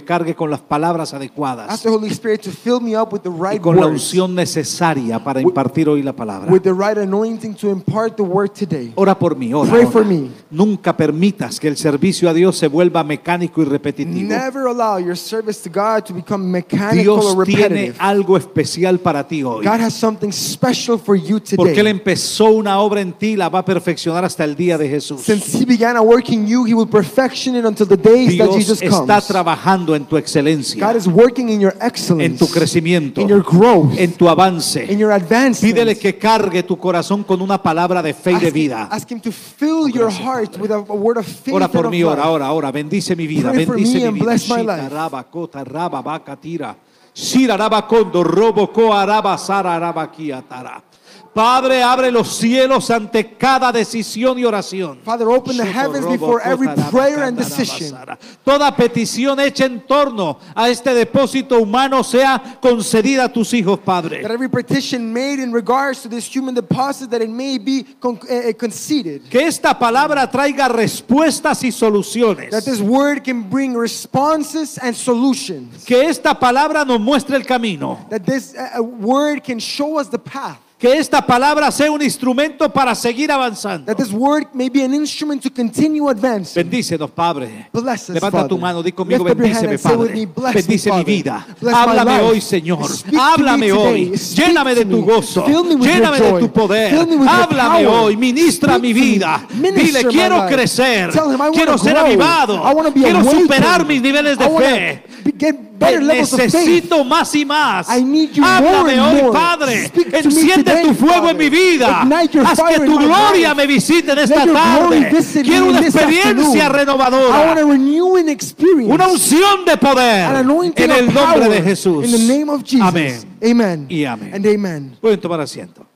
cargue con las palabras adecuadas. Ask the Holy Spirit to fill me up with the Y right con la words, unción necesaria para impartir hoy la palabra. with the right anointing to impart the word today. Ora por mí, ora. Pray for me. Nunca permitas que el servicio a Dios se vuelva mecánico y repetitivo. Never allow your service to God to become mechanical Dios or tiene repetitive. algo especial para ti hoy. God has something special for you Porque Él today. empezó una obra en ti, la va a perfeccionar hasta el día de Jesús. Since He began a work in you, He will perfection it until the days that Dios Jesus está comes. trabajando en tu excelencia, God is working in your en excellence, tu crecimiento, in your growth, en tu avance. in your advancement. Pídele que cargue tu corazón con una palabra de fe y de vida. Ask Him to fill your heart with a word of faith Ora and por of mí, ora, life. ora, ora. Bendice mi vida, Pray for bendice me mi and vida. bless my Shita, life. raba, kota, raba, vaca, tira. Shira, raba, kondo, robo, ko, araba, sara, raba, kia, tara. Padre, abre los cielos ante cada decisión y oración. Father, open the heavens before every prayer and decision. Toda petición hecha en torno a este depósito humano sea concedida a tus hijos, Padre. That every petition made in regards to this human deposit, that it may be conceded. Que esta palabra traiga respuestas y soluciones. That this word can bring responses and solutions. Que esta palabra nos muestre el camino. That this word can show us the path. Que esta palabra sea un instrumento para seguir avanzando. That this word may be an instrument to continue advancing. Bendícenos, Padre. Bless us, Levanta Father. tu mano, di conmigo, Lift up your hand bendíceme, and say with Padre. me, bless Bendice me, mi Father. vida. Bless my Háblame life. hoy, Señor. Speak to me Háblame today. hoy. Speak Lléname to de tu me. gozo. Fill me with your Lléname de joy. tu poder. Fill me with your Háblame power. hoy. Ministra Speak mi to me. vida. Minister Dile, my quiero life. crecer. Tell him, I Quiero wanna ser grow. avivado. I wanna be Quiero awakened. superar mis niveles de I wanna fe. get better levels of faith. Necesito más y más. I need you Háblame more and hoy, more. Padre. Speak to me Enciende today, tu fuego Father. en mi vida. Ignite your Haz que fire tu in my gloria life. me visite en Let esta your glory tarde. visit Quiero me una this experiencia afternoon. I renovadora. want a renewing experience. Una unción de poder. An anointing En el of nombre power. de Jesús. In the name of Jesus. Amén. Amen. Y amén. And amen. Pueden tomar asiento.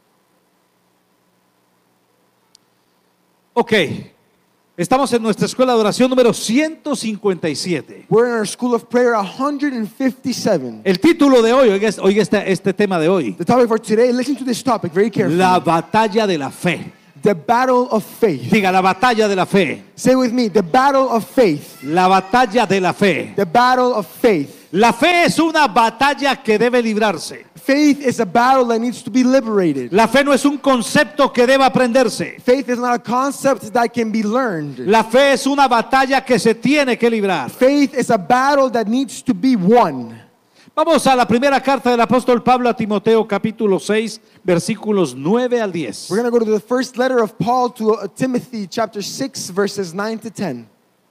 Ok. Estamos en nuestra escuela de oración número 157. We're in our school of prayer 157. El título de hoy, oiga este tema de hoy. The topic for today, listen to this topic very carefully. La batalla de la fe. The battle of faith. Diga, la batalla de la fe. Say with me, the battle of faith. La batalla de la fe. The battle of faith. La fe es una batalla que debe librarse. Faith is a battle that needs to be liberated. La fe no es un concepto que debe aprenderse. Faith is not a concept that can be learned. La fe es una batalla que se tiene que librar. Faith is a battle that needs to be won. Vamos a la primera carta del apóstol Pablo a Timoteo, capítulo 6, versículos 9 al 10. We're going to go to the first letter of Paul to Timothy, chapter 6, verses 9 to 10.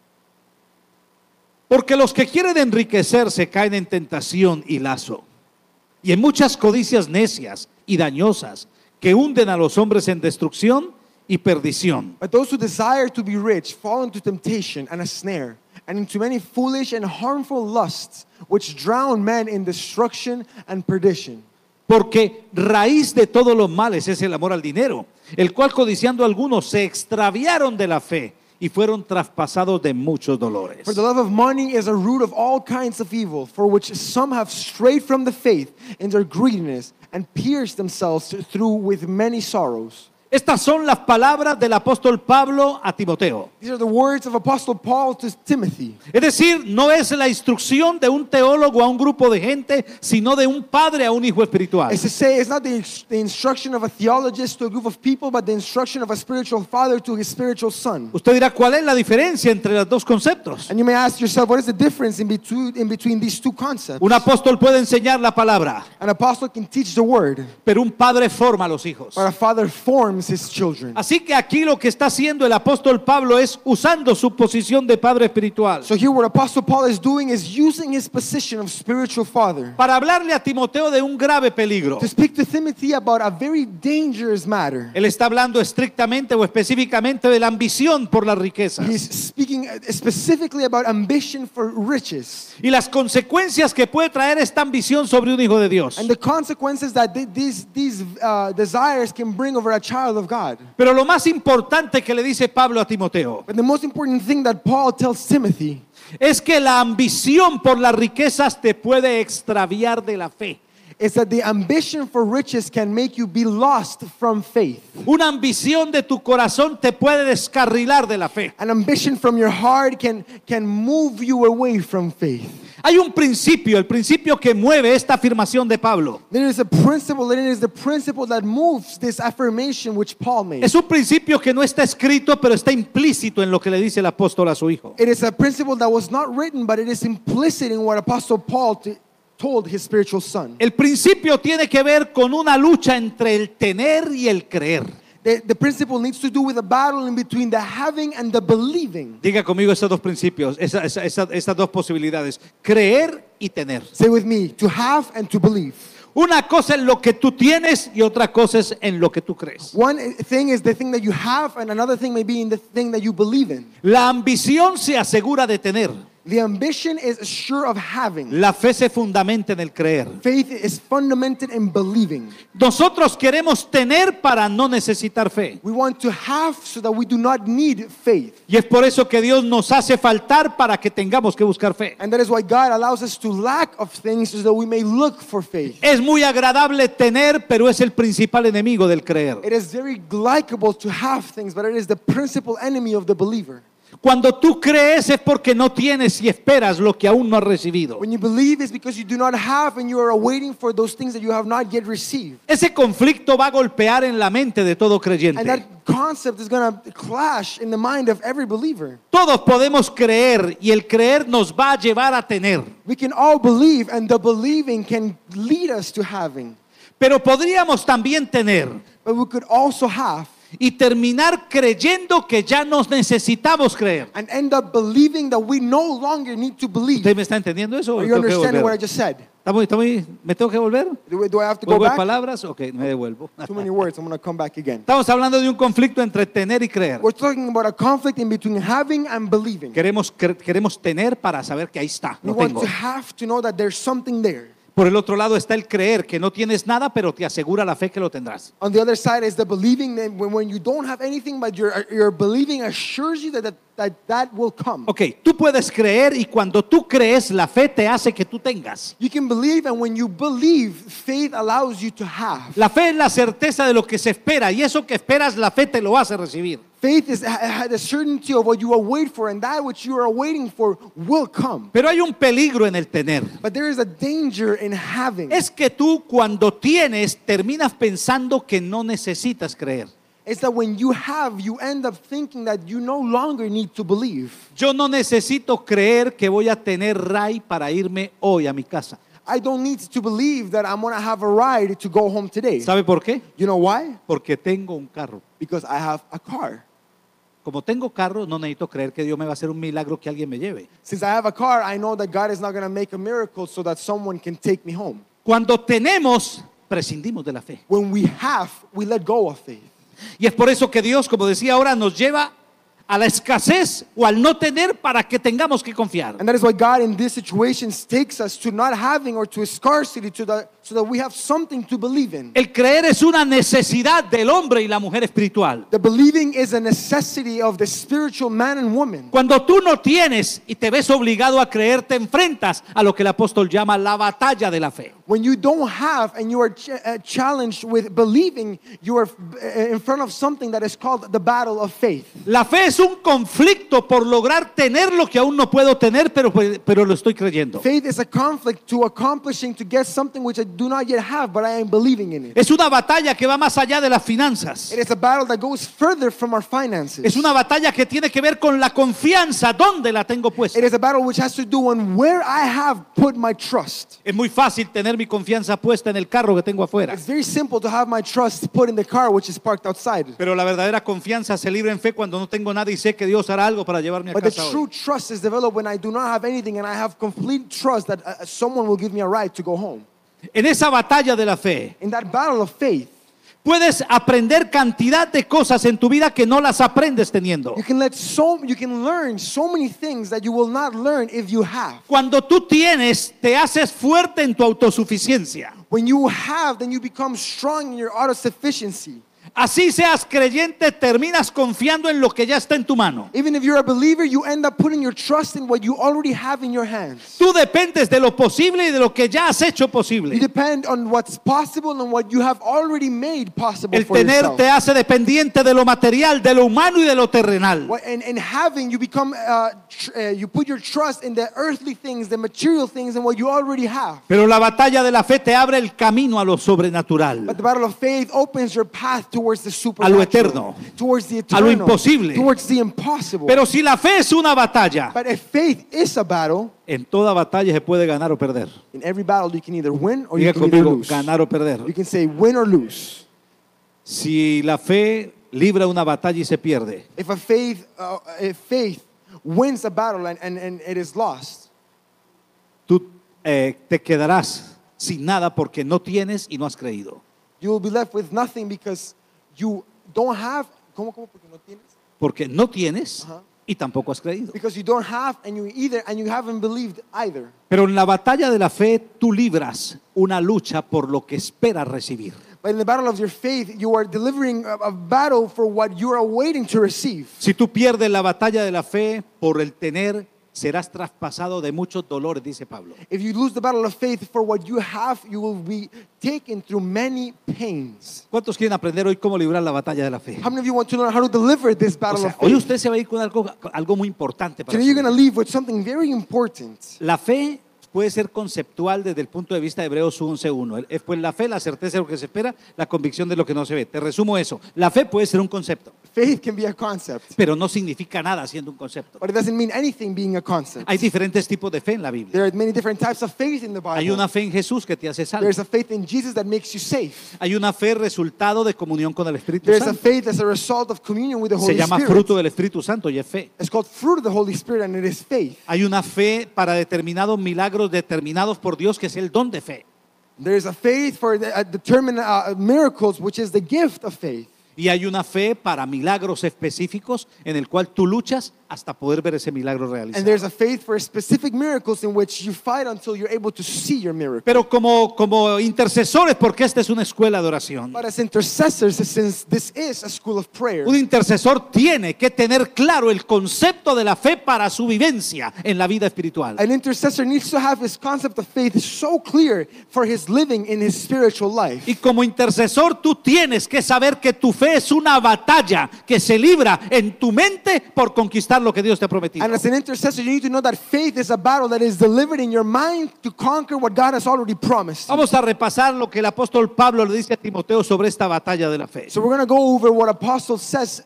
Porque los que quieren enriquecerse caen en tentación y lazo, y en muchas codicias necias y dañosas que hunden a los hombres en destrucción y perdición. But those who desire to be rich fall into temptation and a snare, and into many foolish and harmful lusts, which drown men in destruction and perdition. Porque raíz de todos los males es el amor al dinero, el cual codiciando algunos se extraviaron de la fe y fueron traspasados de muchos dolores. For the love of money is a root of all kinds of evil, for which some have strayed from the faith in their greediness and pierced themselves through with many sorrows. Estas son las palabras del apóstol Pablo a Timoteo. These are the words of Apostle Paul to Timothy. Es decir, no es la instrucción de un teólogo a un grupo de gente, sino de un padre a un hijo espiritual. It's to say, it's not the instruction of a theologist to a group of people, but the instruction of a spiritual father to his spiritual son. Usted dirá, ¿cuál es la diferencia entre los dos conceptos? And you may ask yourself, what is the difference in between these two concepts? Un apóstol puede enseñar la palabra, An apostle can teach the word, pero un padre forma a los hijos. but a father forms his children. Así que aquí lo que está haciendo el apóstol Pablo es usando su posición de padre espiritual So here what Apostle Paul is doing is using his position of spiritual father para hablarle a Timoteo de un grave peligro. to speak to Timothy about a very dangerous matter. Él está hablando estrictamente o específicamente de la ambición por las riquezas He's speaking specifically about ambition for riches y las consecuencias que puede traer esta ambición sobre un hijo de Dios. and the consequences that these desires can bring over a child of God. Pero lo más importante que le dice Pablo a Timoteo But the most important thing that Paul tells Timothy es que la ambición por las riquezas te puede extraviar de la fe. is that the ambition for riches can make you be lost from faith. Una ambición de tu corazón te puede descarrilar de la fe. An ambition from your heart can move you away from faith. Hay un principio, el principio que mueve esta afirmación de Pablo. There is a principle, and it is the principle that moves this affirmation which Paul made. Es un principio que no está escrito, pero está implícito en lo que le dice el apóstol a su hijo. It is a principle that was not written, but it is implicit in what Apostle Paul told his spiritual son. El principio tiene que ver con una lucha entre el tener y el creer. The principle needs to do with a battle in between the having and the believing. Diga conmigo esos dos principios, esas dos posibilidades, creer y tener. Say with me, to have and to believe. Una cosa es lo que tú tienes y otra cosa es en lo que tú crees. One thing is the thing that you have, and another thing may be in the thing that you believe in. La ambición se asegura de tener. The ambition is sure of having. La fe se fundamenta en el creer. Faith is fundamented in believing. Nosotros queremos tener para no necesitar fe. We want to have so that we do not need faith. Y es por eso que Dios nos hace faltar para que tengamos que buscar fe. And that is why God allows us to lack of things so that we may look for faith. Es muy agradable tener, pero es el principal enemigo del creer. It is very likable to have things, but it is the principal enemy of the believer. Cuando tú crees es porque no tienes y esperas lo que aún no has recibido. When you believe, it's because you do not have and you are awaiting for those things that you have not yet received. Ese conflicto va a golpear en la mente de todo And creyente. that concept is going to clash in the mind of every believer. Todos podemos creer y el creer nos va a llevar a tener. We can all believe, and the believing can lead us to having. Pero podríamos también tener But we could also have y terminar creyendo que ya nos necesitamos creer. and end up believing that we no longer need to believe. ¿Usted me está entendiendo eso? ¿O Are you tengo que understanding what I volver? just said? ¿Me tengo que volver? Do I have to go ¿Vuelvo de back? palabras? Ok, me devuelvo. Too many words. I'm going to come back again. Estamos hablando de un conflicto entre tener y creer. We're talking about a conflict in between having and believing. Queremos tener para saber que ahí está, We lo want tengo. to have to know that there's something there. Por el otro lado está el creer, que no tienes nada, pero te asegura la fe que lo tendrás. On the other side is the believing that when you don't have anything, but your believing assures you that will come. Ok, tú puedes creer y cuando tú crees, la fe te hace que tú tengas. You can believe, and when you believe, faith allows you to have. La fe es la certeza de lo que se espera y eso que esperas, la fe te lo hace recibir. Faith is the certainty of what you await for, and that which you are awaiting for will come. Pero hay un peligro en el tener. But there is a danger in having. Es que tú cuando tienes terminas pensando que no necesitas creer. It's that when you have, you end up thinking that you no longer need to believe. Yo no necesito creer que voy a tener RAI para irme hoy a mi casa. I don't need to believe that I'm going to have a ride to go home today. ¿Sabe por qué? You know why? Porque tengo un carro. Because I have a car. Como tengo carro, no necesito creer que Dios me va a hacer un milagro que alguien me lleve. Since I have a car, I know that God is not going to make a miracle so that someone can take me home. Cuando tenemos, prescindimos de la fe. When we have, we let go of faith. Y es por eso que Dios, como decía ahora, nos lleva a la escasez o al no tener para que tengamos que confiar. And that is why God in these situations takes us to not having or to a scarcity so that we have something to believe in. El creer es una necesidad del hombre y la mujer espiritual. The believing is a necessity of the spiritual man and woman. Cuando tú no tienes y te ves obligado a creer, te enfrentas a lo que el apóstol llama la batalla de la fe. When you don't have and you are challenged with believing, you are in front of something that is called the battle of faith. La fe es un conflicto por lograr tener lo que aún no puedo tener, pero lo estoy creyendo. Faith is a conflict to accomplishing to get something which I do not yet have, but I am believing in it. Es una batalla que va más allá de las finanzas. It is a battle that goes further from our finances. Es una batalla que tiene que ver con la confianza, ¿dónde la tengo puesta? It is a battle which has to do on where I have put my trust. Es muy fácil tener mi confianza puesta en el carro que tengo afuera. It's very simple to have my trust put in the car which is parked outside. Pero la verdadera confianza se libra en fe cuando no tengo nada y sé que Dios hará algo para llevarme a But the casa true hoy. trust is developed when I do not have anything and I have complete trust that someone will give me a ride to go home. En esa batalla de la fe, In that battle of faith, puedes aprender cantidad de cosas en tu vida que no las aprendes teniendo. you can learn so many things that you will not learn if you have. Cuando tú tienes, te haces fuerte en tu autosuficiencia. When you have, then you become strong in your autosufficiency. Así seas creyente, terminas confiando en lo que ya está en tu mano. Even if you're a believer, you end up putting your trust in what you already have in your hands. Tú dependes de lo posible y de lo que ya has hecho You posible. depend on what's possible and what you have already made possible El for tener yourself. te hace dependiente de lo material, de lo humano y de lo terrenal. And having, you become, you put your trust in the earthly things, the material things, and what you already have. Pero la batalla de la fe te abre el camino a lo sobrenatural, But the battle of faith opens your path towards the a supernatural, lo eterno, towards the a lo eternal, imposible. towards the impossible. Pero si la fe es una batalla, But if faith is a battle, en toda batalla se puede ganar o perder. in every battle you can either win or you Diga can either conmigo, lose. ganar o perder. You can say win or lose. Si la fe libra una batalla y se pierde, If faith wins a battle and it is lost, tú te quedarás sin nada porque no tienes y no has creído. you will be left with nothing because you don't have. ¿Cómo? Porque no tienes. Porque no tienes Ajá. y tampoco has creído. Because you don't have and you haven't believed either. Pero en la batalla de la fe tú libras una lucha por lo que esperas recibir. But in the battle of your faith, you are delivering a battle for what you are waiting to receive. Si tú pierdes la batalla de la fe por el tener, serás traspasado de muchos dolores, dice Pablo. If you lose the battle of faith for what you have, you will be taken through many pains. ¿Cuántos quieren aprender hoy cómo librar la batalla de la fe? How many of you want to learn how to deliver this O battle sea, of hoy faith? usted se va a ir con algo muy importante para Today su you're going to vida. leave with something very important. La fe puede ser conceptual desde el punto de vista de Hebreos 11:1. Pues la fe, la certeza de lo que se espera, la convicción de lo que no se ve. Te resumo eso. La fe puede ser un concepto, Faith can be a concept, pero no significa nada siendo un concepto. but it doesn't mean anything being a concept. Hay diferentes tipos de fe en la Biblia. There are many different types of faith in the Hay Bible. una fe en Jesús que te hace salvo. There's a faith in Jesus that makes you safe. Hay una fe resultado de comunión con el Espíritu There's a Santo. faith as a result of communion with the Se Holy llama Spirit. fruto del Espíritu Santo y es fe. It's called fruit of the Holy Spirit, and it is faith. Hay una fe para determinados milagros determinados por Dios, que es el don de fe. There is a faith for determined miracles, which is the gift of faith. Y hay una fe para milagros específicos en el cual tú luchas hasta poder ver ese milagro And realizado. there's a faith for specific miracles in which you fight until you're able to see your miracle. Pero como intercesores, porque esta es una escuela de oración, But as intercessors, since this is a school of prayer, un intercesor tiene que tener claro el concepto de la fe para su vivencia en la vida espiritual. an intercessor needs to have his concept of faith so clear for his living in his spiritual life. Y como intercesor tú tienes que saber que tu fe es una batalla que se libra en tu mente por conquistar lo que Dios te ha prometido. And as an intercessor, you need to know that faith is a battle that is delivered in your mind to conquer what God has already promised. Vamos a repasar lo que el apóstol Pablo le dice a Timoteo sobre esta batalla de la fe. So we're going to go over what Apostle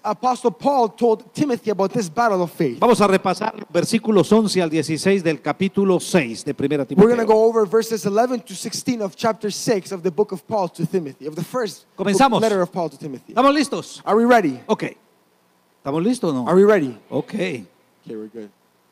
Paul told Timothy about this battle of faith. Vamos a repasar los versículos 11 al 16 del capítulo 6 de 1 We're going to Timoteo. go over verses 11 to 16 of chapter 6 of the book of Paul to Timothy, of the first Comenzamos. letter of Paul to Timothy. ¿Estamos listos? Are we ready? Ok. ¿Estamos listos o no? Are we ready? Ok. Okay, we're good.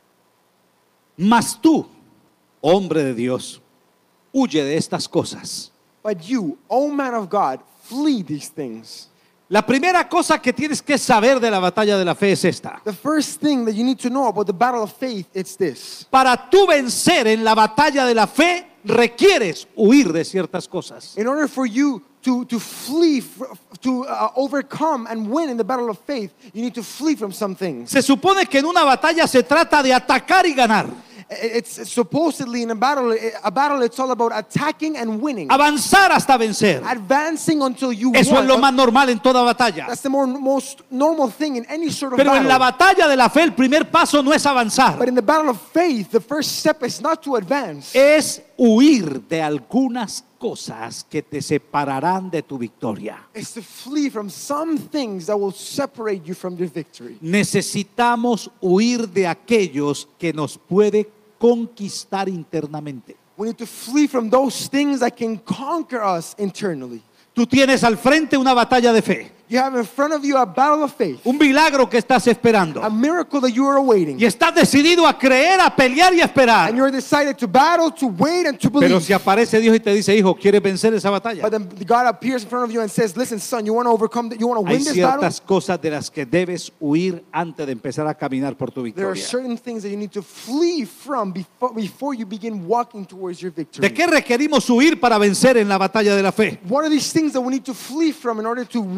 Mas tú, hombre de Dios, huye de estas cosas. But you, O man of God, flee these things. La primera cosa que tienes que saber de la batalla de la fe es esta. The first thing that you need to know about the battle of faith, it's this. Para tú vencer en la batalla de la fe, requieres huir de ciertas cosas. In order for you to flee, to overcome and win in the battle of faith, you need to flee from some things. Se supone que en una batalla se trata de atacar y ganar, It's supposedly in a battle it's all about attacking and winning. avanzar hasta vencer. Advancing until you Eso es won. lo más normal en toda batalla. That's the most normal thing in any sort of Pero en la battle. batalla de la fe el primer paso no es avanzar, But in the battle of faith, the first step is not to advance. es huir de algunas cosas que te separarán de tu victoria. It's to flee from some things that will separate you from your victory. Necesitamos huir de aquellos que nos puede conquistar internamente. We need to flee from those things that can conquer us internally. Tú tienes al frente una batalla de fe, You have in front of you a battle of faith, un milagro que estás esperando. a miracle that you are awaiting. Y estás decidido a creer, a pelear y a And esperar. you're decided to battle, to wait, and to Pero believe. si aparece Dios y te dice, hijo, ¿quieres vencer esa batalla? But then God appears in front of you and says, listen, son, you want to overcome, you want to Hay win this battle? ciertas cosas de las que debes huir antes de empezar a caminar por tu There are victoria. certain things that you need to flee from before you begin walking towards your victory. ¿De qué requerimos huir para vencer en la batalla de la fe? What are these things that we need to flee from in order to win Primero,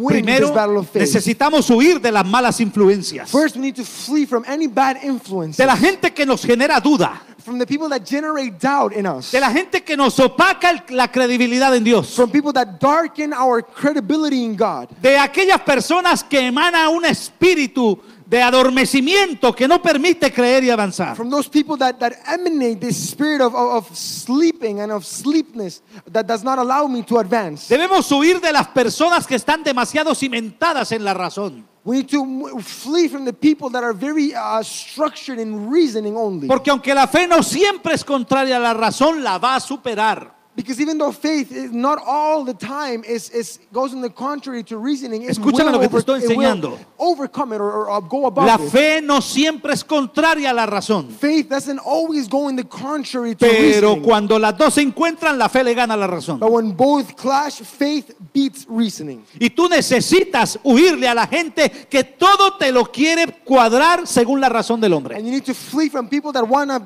this Primero, battle of faith. necesitamos huir de las malas influencias, First, we need to flee from any bad influence, de la gente que nos genera duda, from the people that generate doubt in us, de la gente que nos opaca la credibilidad en Dios, from people that darken our credibility in God, de aquellas personas que emanan un espíritu de adormecimiento que no permite creer y avanzar. from those people that emanate this spirit of sleeping and of sleepness that does not allow me to advance. Debemos huir de las personas que están demasiado cimentadas en la razón. We need to flee from the people that are very structured in reasoning only. Porque aunque la fe no siempre es contraria a la razón, la va a superar. Because even though faith is not all the time goes in the contrary to reasoning, it Escúchame will lo que te estoy enseñando. overcome it or go above La it. fe no siempre es contraria a la razón. Faith doesn't always go in the contrary to Pero reasoning. cuando las dos se encuentran, la fe le gana a la razón. But when both clash, faith beats reasoning. Y tú necesitas huirle a la gente que todo te lo quiere cuadrar según la razón del hombre. And you need to flee from people that want to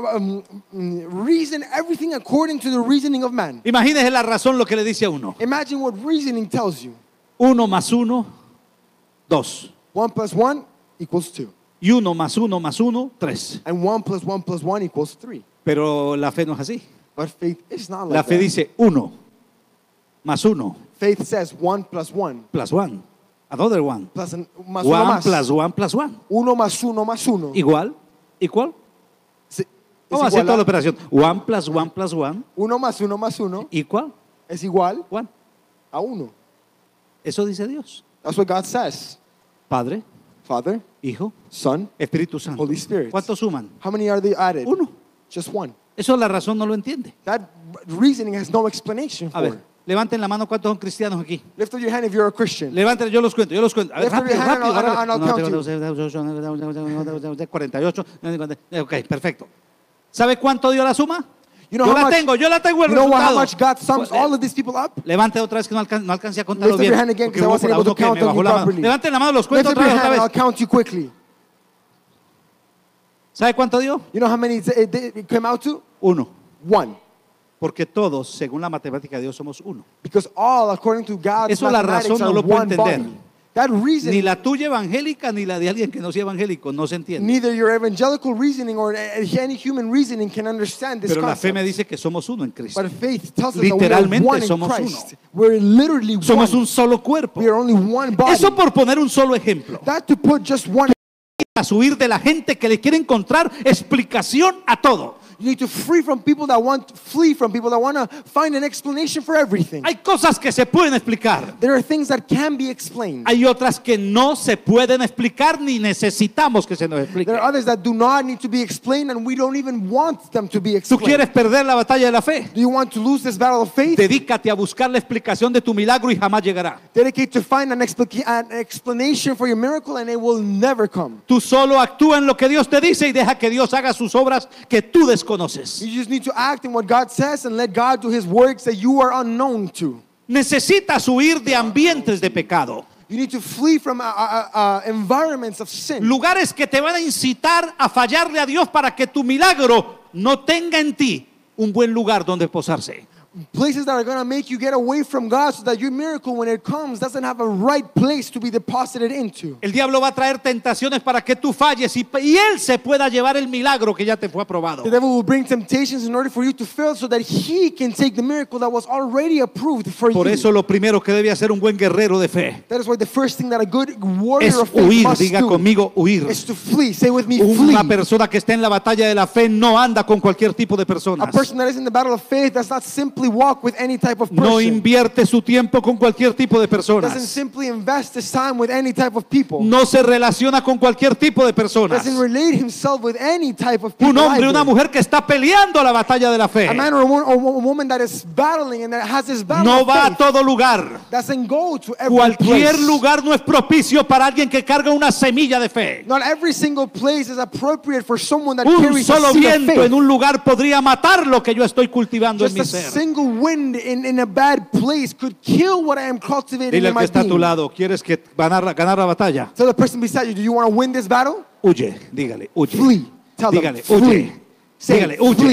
reason everything according to the reasoning of man. Imagínese la razón lo que le dice a uno. Imagine what reasoning tells you. 1 más 1, 2. 1 plus 1 equals 2. Y 1 más 1 más 1, 3. And 1 plus 1 plus 1 equals 3. Pero la fe no es así. But faith is not La like fe that. dice 1 más 1 Faith says 1 plus 1 plus 1. Another 1. plus más 1 uno más. plus 1 plus 1. 1 más 1 más 1. Igual. Igual. Vamos a hacer toda la operación. 1 plus 1 plus 1. 1 más 1 más 1 Igual. es igual 1. a 1. Eso dice Dios. That's what God says. Padre, Father, Hijo, Son, Espíritu Santo. Holy Spirit. ¿Cuántos suman? How many are they added? 1. Just 1. Eso la razón no lo entiende. That reasoning has no explanation A for ver, it. levanten la mano cuántos son cristianos aquí. Lift up your hand if you're a Christian. Levanten, yo los cuento. A ver, Lift up rápido, your hand rápido. and I'll count you. 48. Ok, perfecto. ¿Sabe cuánto dio la suma? You know Yo how la much- tengo el You know how resultado. much God sums all of these people up? Levante otra vez que no alcancé a contarlo Lift up bien. your hand again, Porque because I hubo wasn't por able to uno que count me on bajó you la mano. properly. Levanten la mano, los Lift cuento up otra your vez, hand and otra I'll vez. count you quickly. ¿Sabe cuánto dio? You know how many it came out to? 1. 1. Porque todos, según la matemática de Dios, somos 1. Because all, according to God's Eso la mathematics, razón no are lo puede one entender. body. That reason, Ni la tuya evangélica ni la de alguien que no sea evangélico, no se entiende. neither your evangelical reasoning or any human reasoning can understand this Pero la fe concept. me dice que somos uno en Cristo. But faith tells us that we are Literalmente one in somos Christ. uno. We're literally Somos one. un solo cuerpo. We are only one body. Eso por poner un solo ejemplo. That to put just one. A huir de la gente que le quiere encontrar explicación a todo. You need to flee from people that want to find an explanation for everything. Hay cosas que se pueden explicar. There are things that can be explained. Hay otras que no se pueden explicar ni necesitamos que se nos explique. There are others that do not need to be explained, and we don't even want them to be ¿Tú explained. quieres perder la batalla de la fe? Do you want to lose this battle of faith? Dedícate a buscar la explicación de tu milagro y jamás llegará. Dedicate to find an explanation for your miracle, and it will never come. Tú solo actúa en lo que Dios te dice y deja que Dios haga sus obras que tú desconoces. You just need to act in what God says and let God do His works that you are unknown to. Necesitas huir de ambientes de pecado. You need to flee from environments of sin. Lugares que te van a incitar a fallarle a Dios para que tu milagro no tenga en ti un buen lugar donde posarse. Places that are going to make you get away from God so that your miracle, when it comes, doesn't have a right place to be deposited into. El diablo va a traer tentaciones para que tú falles y él se pueda llevar el milagro que ya te fue aprobado. The devil will bring temptations in order for you to fail so that he can take the miracle that was already approved for Por you. eso lo primero que debe hacer un buen guerrero de fe That is why the first thing that a good warrior es of faith huir. must Diga do conmigo, huir. is to flee. Say with me, Una flee. persona que está en la batalla de la fe no anda con cualquier tipo de A personas. person that is in the battle of faith does not simply walk with any type of person. No invierte su tiempo con cualquier tipo de Doesn't personas. simply invest his time with any type of people. No se relaciona con cualquier tipo de personas. Doesn't relate himself with any type of people. Un hombre, either. una mujer que está peleando la batalla de la fe A man or a woman that is battling and that has his battle no of va a faith todo lugar. doesn't go to every Cualquier place. lugar no es propicio para alguien que carga una semilla de fe. Not every single place is appropriate for someone that Un carries solo a seed of viento faith. en un lugar podría matar lo que yo estoy cultivando en Just mi a ser. single wind in a bad place could kill what I am cultivating Dile in al que my está a tu being. lado, ¿quieres que ganar la batalla? Tell the person beside you, do you want to win this battle? Huye, dígale, huye. Flee. Tell them, Dígale, flee. huye. Say, Dígale, huye. flee.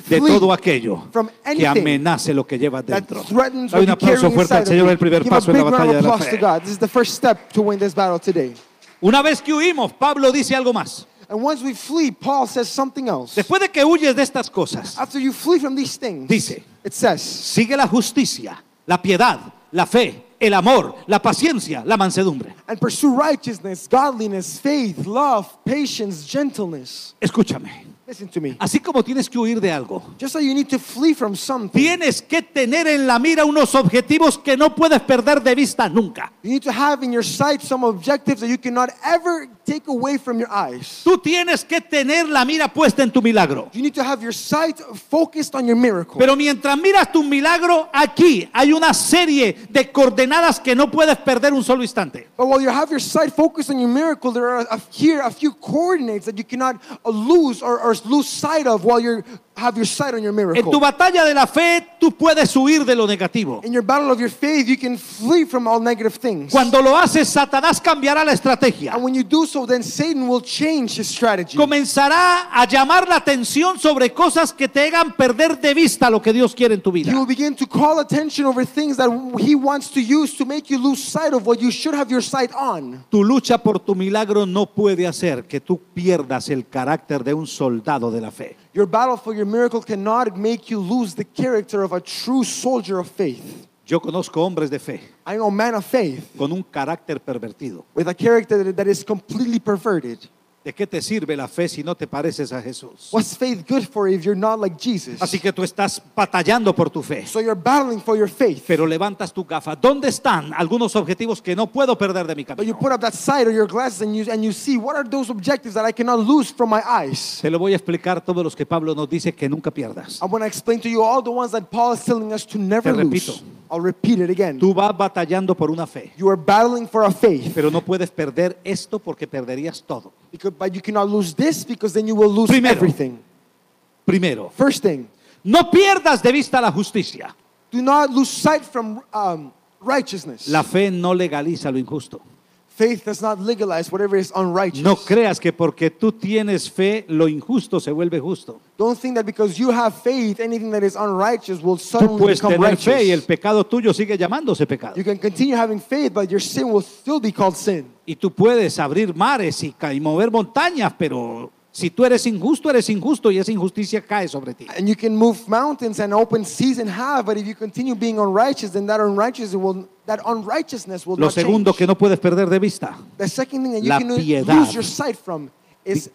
de Flee todo aquello from que anything amenace lo que llevas that dentro. threatens Hay what un you carry aplauso fuerte al inside Señor, of el you. primer Give a paso en la big round of batalla de la applause to fe. God. This is the first step to win this battle today. Una vez que huimos, Pablo dice algo más. And once we flee, Paul says something else. Después de que huyes de estas cosas, After you flee from these things, dice, it says, sigue la justicia, la piedad, la fe, el amor, la paciencia, la mansedumbre. and pursue righteousness, godliness, faith, love, patience, gentleness. Escúchame, Listen to me. así como tienes que huir de algo, Just like you need to flee from something, tienes que tener en la mira unos objetivos que no puedes perder de vista nunca. you need to have in your sight some objectives that you cannot ever take away from your eyes. Tú tienes que tener la mira puesta en tu milagro. You need to have your sight focused on your miracle. Pero mientras miras tu milagro, aquí hay una serie de coordenadas que no puedes perder un solo instante. But while you have your sight focused on your miracle, there are here a few coordinates that you cannot lose or lose sight of while you have your sight on your En tu miracle. batalla de la fe, tú puedes huir de lo negativo. In your battle of your faith, you can flee from all negative things. Cuando lo haces, Satanás cambiará la estrategia. And when you do so, then Satan will change his strategy. Comenzará a llamar la atención sobre cosas que te hagan perder de vista lo que Dios quiere en tu He vida. will begin to call attention over things that he wants to use to make you lose sight of what you should have your sight on. Tu lucha por tu milagro no puede hacer que tú pierdas el carácter de un soldado de la fe. Your battle for your miracle cannot make you lose the character of a true soldier of faith. Yo conozco hombres de fe I know a man of faith con un carácter pervertido. with a character that is completely perverted. ¿De qué te sirve la fe si no te pareces a Jesús? What's faith good for if you're not like Jesus? Así que tú estás batallando por tu fe, So you're battling for your faith. pero levantas tu gafa. ¿Dónde están algunos objetivos que no puedo perder de mi But you camino? put up that sight or your glasses and you see what are those objectives that I cannot lose from my eyes. Te lo voy a explicar todos los que Pablo nos dice que nunca pierdas. I want to explain to you all the ones that Paul is telling us to never Te repito. lose. I'll repeat it again. Tú vas batallando por una fe, You are battling for a faith, pero no puedes perder esto porque perderías todo. but you cannot lose this because then you will lose Primero. everything. Primero, First thing, no pierdas de vista la justicia. do not lose sight from righteousness. La fe no legaliza lo injusto. Faith does not legalize whatever is unrighteous. No creas que porque tú tienes fe, lo injusto se vuelve justo. Don't think that because you have faith, anything that is unrighteous will Tú suddenly puedes become tener fe y el righteous. pecado tuyo sigue llamándose pecado. You can continue having faith, but your sin will still be called sin. Y tú puedes abrir mares y mover montañas, pero si tú eres injusto y esa injusticia cae sobre ti. And you can move mountains and open seas in half, but if you continue being unrighteous, then that unrighteousness will Lo not segundo change. que no puedes perder de vista, The second thing that you la can piedad. lose your sight from is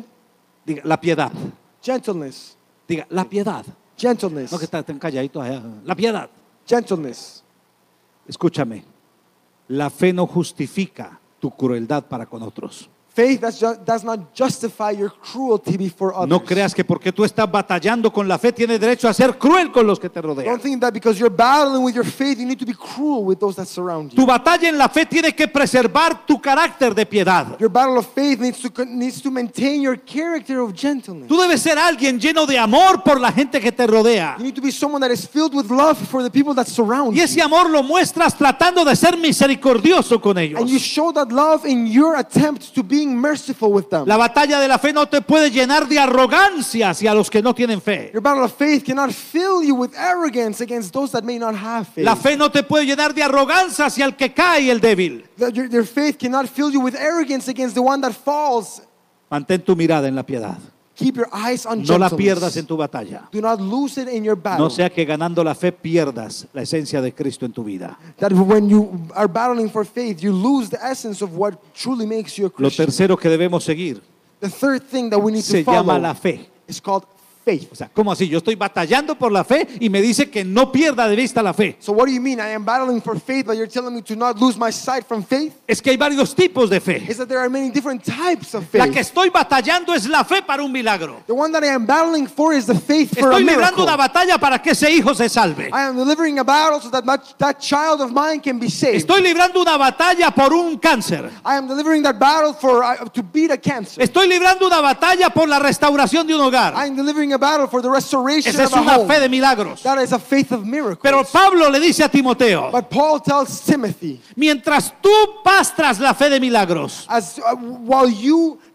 diga, la piedad. gentleness. Diga, la piedad. Gentleness. No que están calladitos allá. La piedad. Gentleness. Escúchame, la fe no justifica tu crueldad para con otros. Faith does not justify your cruelty before others. No creas que porque tú estás batallando con la fe tienes derecho a ser cruel con los que te rodean. Don't think that because you're battling with your faith, you need to be cruel with those that surround you. Tu batalla en la fe tiene que preservar tu carácter de piedad. Your battle of faith needs to maintain your character of gentleness. Tú debes ser alguien lleno de amor por la gente que te rodea. You need to be someone that is filled with love for the people that surround Y you. ese amor lo muestras tratando de ser misericordioso con ellos. And you show that love in your attempt to being merciful with them. La batalla de la fe no te puede llenar de arrogancia hacia los que no tienen fe. Your battle of faith cannot fill you with arrogance against those that may not have faith. La fe no te puede llenar de arrogancia hacia el que cae y el débil. Your faith cannot fill you with arrogance against the one that falls. Mantén tu mirada en la piedad. Keep your eyes on No la gentleness. pierdas en tu batalla. Do not lose it in your battle. No sea que ganando la fe pierdas la esencia de Cristo en tu vida. That when you are battling for faith, you lose the essence of what truly makes you a Lo Christian. tercero que debemos seguir The third thing that we need se to llama follow la fe. is called faith. O sea, ¿cómo así? Yo estoy batallando por la fe y me dice que no pierda de vista la fe. So what do you mean? I am battling for faith, but you're telling me to not lose my sight from faith? Es que hay varios tipos de fe. Is that there are many different types of La faith. que estoy batallando es la fe para un milagro. The one that I am battling for is the faith for a Estoy librando miracle. una batalla para que ese hijo se salve. I am delivering a battle so that that child of mine can be saved. Estoy librando una batalla por un cáncer. I am delivering that battle for to beat a cancer. Estoy librando una batalla por la restauración de un hogar. I am delivering a battle for the restoration Esa es of a una home. fe de milagros. That is a faith of miracles. Pero Pablo le dice a Timoteo, But Paul tells Timothy, mientras tú pastras la fe de milagros, while you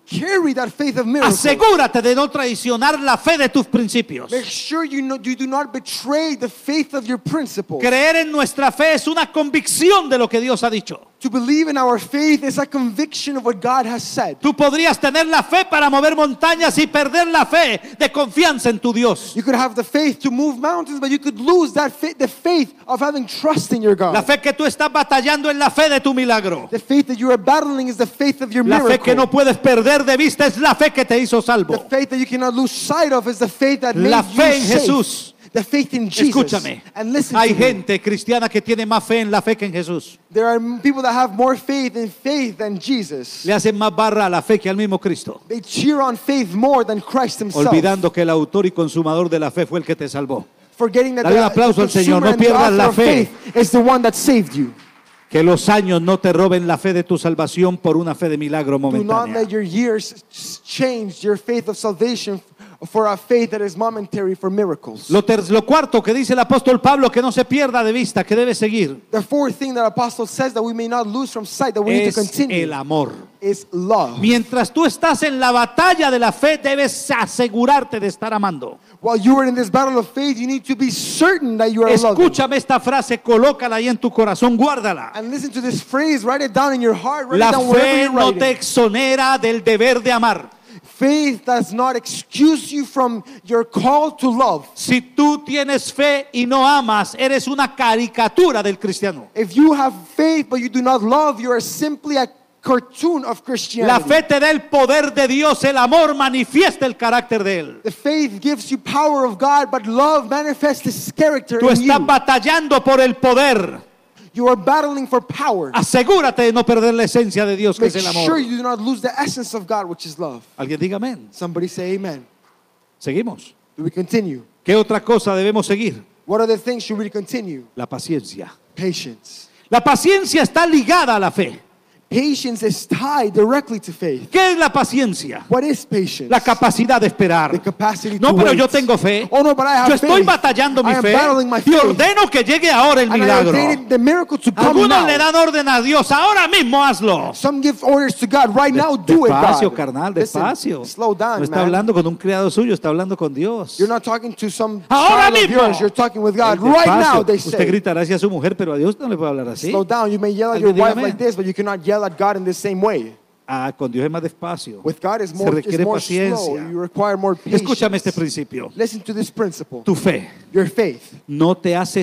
carry that faith of miracles. Asegúrate de no traicionar la fe de tus principios. Make sure you do not betray the faith of your principles. Creer en nuestra fe es una convicción de lo que Dios ha dicho. To believe in our faith is a conviction of what God has said. Tú podrías tener la fe para mover montañas y perder la fe de confianza en tu Dios. You could have the faith to move mountains, but you could lose that the faith of having trust in your God. La fe que tú estás batallando es la fe de tu milagro. The faith that you are battling is the faith of your La miracle. fe que no puedes perder de vista es la fe que te hizo The salvo. faith that you cannot lose sight of is the faith that made La you fe en safe. Jesús. The faith in Jesus. Escúchame, And listen hay to me. gente cristiana que tiene más fe en la fe que en Jesús. There are people that have more faith in faith than Jesus. Le hacen más barra a la fe que al mismo Cristo, They cheer on faith more than Christ himself. olvidando que el autor y consumador de la fe fue el que te salvó. Forgetting that Dale un aplauso al Señor, no consumer and the pierdas la author of fe. faith is the one that saved you. Que los años no te roben la fe de tu salvación por una fe de milagro Do not momentánea. let your years change your faith of salvation for a faith that is momentary for miracles. Lo cuarto que dice el apóstol Pablo, que no se pierda de vista, que debe seguir, The fourth thing that Apostle says that we may not lose from sight, that we need to es continue, el amor. is love. Mientras tú estás en la batalla de la fe, debes asegurarte de estar amando. While you are in this battle of faith, you need to be certain that you are loving. Escúchame esta frase, colócala ahí en tu corazón, guárdala. And listen to this phrase, write it down in your heart, write La it down wherever fe you're no writing. te exonera del deber de amar. Faith does not excuse you from your call to love. Si tú tienes fe y no amas, eres una caricatura del cristiano. If you have faith but you do not love, you are simply a cartoon of La Christianity. fe te da el poder de Dios, el amor manifiesta el carácter de Él. The faith gives you power of God, but love manifests His character Tú in estás you. batallando por el poder. You are battling for power. Asegúrate de no perder la esencia de Dios, que Make es el sure amor. you do not lose the essence of God, which is love. Alguien diga amén. Somebody say amen. Seguimos. Do we continue? ¿Qué otra cosa debemos seguir? What other things should we continue? La paciencia. Patience. La paciencia está ligada a la fe. Patience is tied directly to faith. ¿Qué es la paciencia? What is patience? La capacidad de esperar. The capacity No, to pero wait. yo tengo fe. Oh no, but I have Yo estoy faith. batallando mi I am fe battling my y faith. ordeno que llegue ahora el And I milagro. ordained the miracle to come Algunos now. le dan orden a Dios, ahora mismo hazlo. Some give orders to God. Right now, do it, Despacio, God. carnal, Listen, despacio. slow down, No está man. hablando con un criado suyo, está hablando con Dios. You're not talking to some Ahora child of mismo. yours. You're talking with God. Despacio. Right now, they Usted say. gritará hacia su mujer, pero a Dios no le puede hablar así. Slow down. You may yell at Alguien your diga wife amén. like this, but you cannot yell at God in the same way. Ah, con Dios es más despacio. With God, it's Se more, requiere it's more slow. paciencia. You require more patience. Escúchame este principio. Listen to this principle. Tu fe Your faith no te hace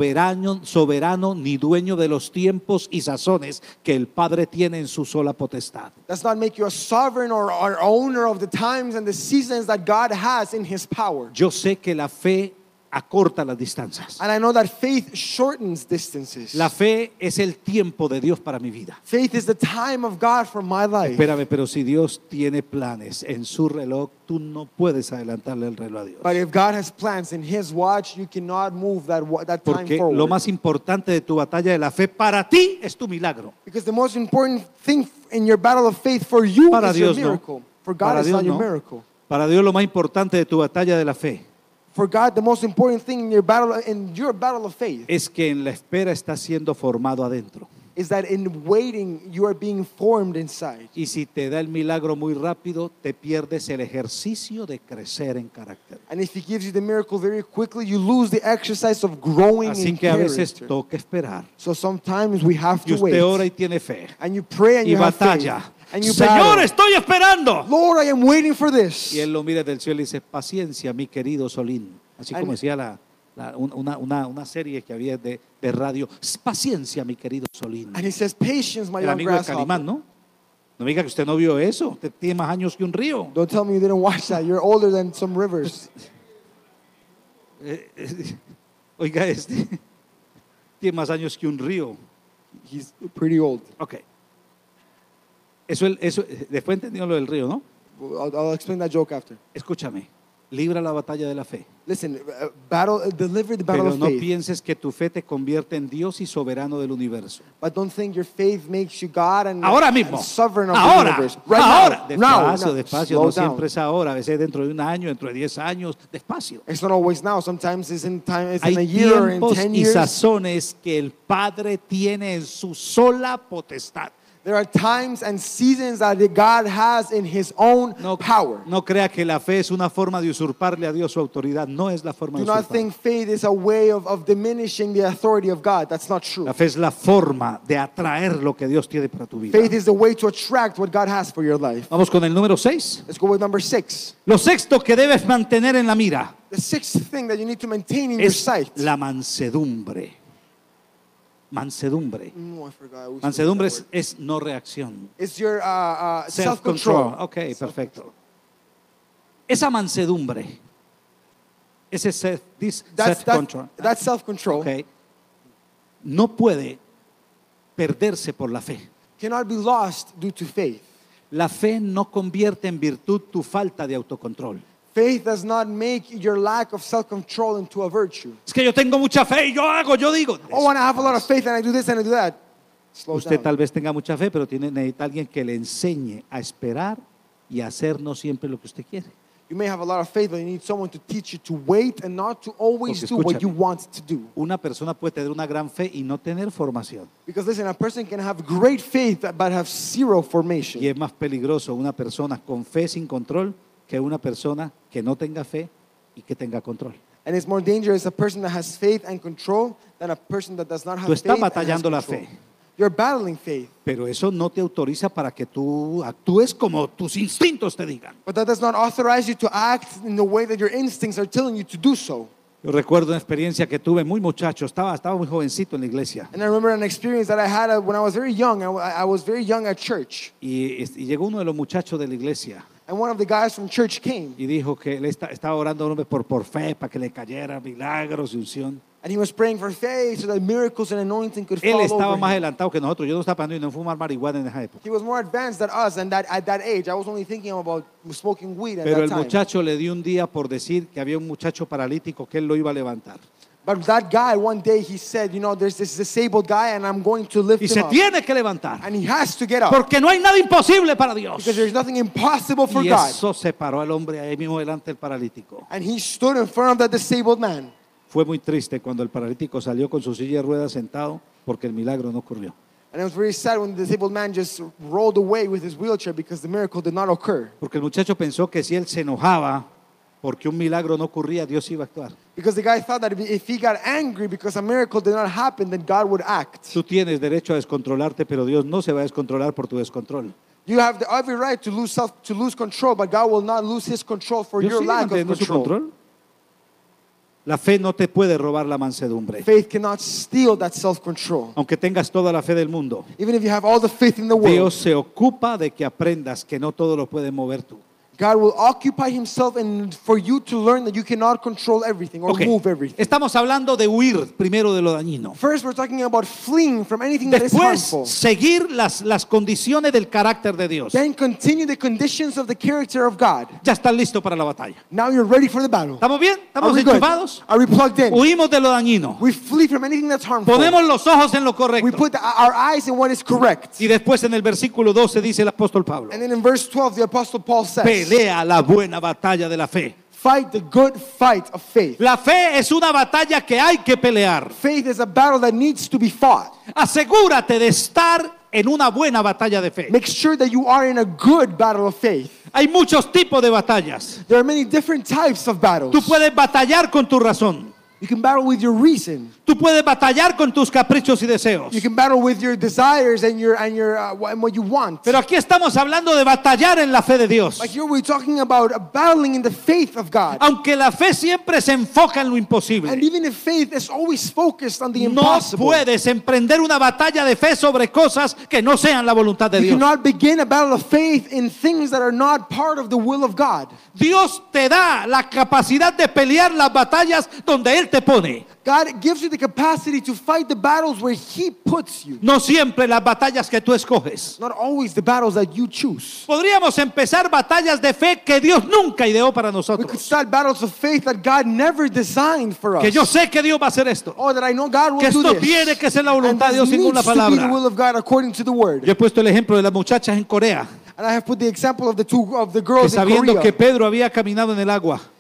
soberano ni dueño de los tiempos y sazones que el Padre tiene en su sola potestad. does not make you a sovereign or owner of the times and the seasons that God has in His power. Yo sé que la fe acorta las distancias. And I know that faith shortens distances. La fe es el tiempo de Dios para mi vida. Faith is the time of God for my life. Espérame, pero si Dios tiene planes en su reloj, tú no puedes adelantarle el reloj a Dios. But if God has plans in His watch, you cannot move that time Porque forward. lo más importante de tu batalla de la fe para ti es tu milagro. Because the most important thing in your battle of faith for you Para is Dios your no. miracle. For God Para it's Dios not your no. miracle. Para Dios lo más importante de tu batalla de la fe For God, the most important thing in your battle of faith es que en la espera estás siendo formado adentro. is that in waiting you are being formed inside. Y si te da el milagro muy rápido, te pierdes el ejercicio de crecer en carácter. And if He gives you the miracle very quickly, you lose the exercise of growing Así in que a veces character. toca esperar. So sometimes we have Y to usted ora wait. y tiene fe. And you pray and Y you have faith. batalla. And you Señor, battle. estoy esperando. Lord, I am waiting for this. Y él lo mira del cielo y dice, paciencia, mi querido Solín. Así como And- decía una serie que había de radio. Paciencia, mi querido Solín. And He says, patience, my El young amigo de grasshopper. Calimán, ¿no? No me diga que usted no vio eso. Usted tiene más años que un río. Don't tell me you didn't watch that. You're older than some rivers. Oiga, tiene más años que un río. He's pretty old. Ok. Eso, después entendió lo del río, ¿no? I'll explain that joke after. Escúchame. Libra la batalla de la fe. Listen, deliver the battle Pero of no faith. pienses que tu fe te convierte en Dios y soberano del universo. But don't think your faith makes you God and, Ahora mismo. and sovereign of the Ahora. universe. Right Ahora. now. Despacio, despacio. Slow No down. siempre es ahora. A veces dentro de un año, dentro de 10 años. Despacio. It's not always now. Sometimes it's in time. It's in a Hay year or in tiempos 10 y years. sazones que el Padre tiene en su sola potestad. There are times and seasons that God has in His own No, power. no crea que la fe es una forma de usurparle a Dios su autoridad. No es la forma Do de not usurpar. think faith is a way of diminishing the authority of God. That's not true. La fe es la forma de atraer lo que Dios tiene para tu vida. Faith is the way to attract what God has for your life. Vamos con el número 6. Let's go with number 6. Lo sexto que debes mantener en la mira The sixth thing that you need to maintain in your es sight. la mansedumbre. Mansedumbre. I forgot. We Mansedumbre spoke es no reacción. that word. It's your Self-control. self-control. Ok, perfecto. Esa mansedumbre, ese self-control, That's self-control ok, no puede perderse por la fe. cannot be lost due to faith. La fe no convierte en virtud tu falta de autocontrol. Faith does not make your lack of self-control into a virtue. Es que yo tengo mucha fe y yo hago, yo digo. Oh, and I have a lot of faith and I do this and I do that. Slow Usted down. tal vez tenga mucha fe, pero necesita alguien que le enseñe a esperar y a hacer no siempre lo que usted quiere. You may have a lot of faith, but you need someone to teach you to wait and not to always Porque do what escúchame. you want to do. Una persona puede tener una gran fe y no tener formación. Because listen, a person can have great faith but have zero formation. Y es más peligroso una persona con fe sin control que una persona que no tenga fe y que tenga control. And it's more dangerous a person that has faith and control than a person that does not have Tú faith estás and has batallando la control. fe, You're battling faith, pero eso no te autoriza para que tú actúes como tus instintos te digan. but that does not authorize you to act in the way that your instincts are telling you to do so. Yo recuerdo una experiencia que tuve muy muchacho, estaba muy jovencito en la iglesia And I remember an experience that I had when I was very young. I was very young at church. y llegó uno de los muchachos de la iglesia And one of the guys from church came. y dijo que él estaba orando a un hombre por fe, para que le cayera milagros y unción. And he was praying for faith so that miracles and anointing could Él fall estaba over más him. adelantado que nosotros. Yo no estaba aprendiendo a fumar marihuana en esa época. He was more advanced than us, and that at that age, I was only thinking about smoking weed at Pero that el time. muchacho le dio un día por decir que había un muchacho paralítico que él lo iba a levantar. But that guy, one day, he said, you know, there's this disabled guy, and I'm going to lift Y him se up. tiene que levantar. And he has to get up. Porque no hay nada imposible para Dios. Because there's nothing impossible for Y God. eso se paró al hombre ahí mismo delante del paralítico. And he stood in front of that disabled man. Fue muy triste cuando el paralítico salió con su silla de ruedas sentado porque el milagro no ocurrió. And it was very sad when the disabled man just rolled away with his wheelchair because the miracle did not occur. Porque el muchacho pensó que si él se enojaba porque un milagro no ocurría, Dios iba a actuar. Because the guy thought that if he got angry because a miracle did not happen, then God would act. Tú tienes derecho a descontrolarte, pero Dios no se va a descontrolar por tu descontrol. You have every right to lose control, but God will not lose His control for Dios your sigue lack of manteniendo su control. control. La fe no te puede robar la mansedumbre. Faith cannot steal that self-control. Aunque tengas toda la fe del mundo, Even if you have all the faith in the world, Dios se ocupa de que aprendas que no todo lo puedes mover tú. God will occupy Himself and for you to learn that you cannot control everything or Ok, move everything. estamos hablando de huir primero de lo dañino. First, we're talking about fleeing from anything that is Después, harmful. seguir las condiciones del carácter de Dios. Then continue the conditions of the character of God. Ya estás listo para la batalla. Now you're ready for the battle. ¿Estamos bien? Are ¿Estamos we good? enchufados? Are we plugged in? Huimos de lo dañino. We flee from anything that's harmful. Ponemos los ojos en lo We correcto. put our eyes in what is correct. Y después en el versículo 12 dice el apóstol Pablo: And then in verse 12, the Apostle Paul says, pelea la buena batalla de la fe. fight the good fight of faith. La fe es una batalla que hay que pelear. Faith is a battle that needs to be fought. Asegúrate de estar en una buena batalla de fe. Make sure that you are in a good battle of faith. Hay muchos tipos de batallas. There are many different types of battles. Tú puedes batallar con tu razón. You can battle with your reason. Tú puedes batallar con tus caprichos y deseos. You can battle with your desires and what you want. Pero aquí estamos hablando de batallar en la fe de Dios. Like here we're talking about battling in the faith of God. Aunque la fe siempre se enfoca en lo And imposible, even if faith is always focused on the no impossible, puedes emprender una batalla de fe sobre cosas que no sean la voluntad de you Dios. cannot begin a battle of faith in things that are not part of the will of God. Dios te da la capacidad de pelear las batallas donde Él te pone. God gives you the capacity to fight the battles where He puts you. No siempre las batallas que tú escoges. Not always the battles that you choose. Podríamos empezar batallas de fe que Dios nunca ideó para We could nosotros. start battles of faith that God never designed for us. Que yo sé que Dios va a hacer esto. Oh, that I know God will Que do esto this. tiene que ser la And voluntad de this Dios según la needs to be the palabra. will of God according to the word. Yo he puesto el ejemplo de las muchachas en Corea, And I have put the example of the que girls in sabiendo que Korea. Pedro había caminado en el agua,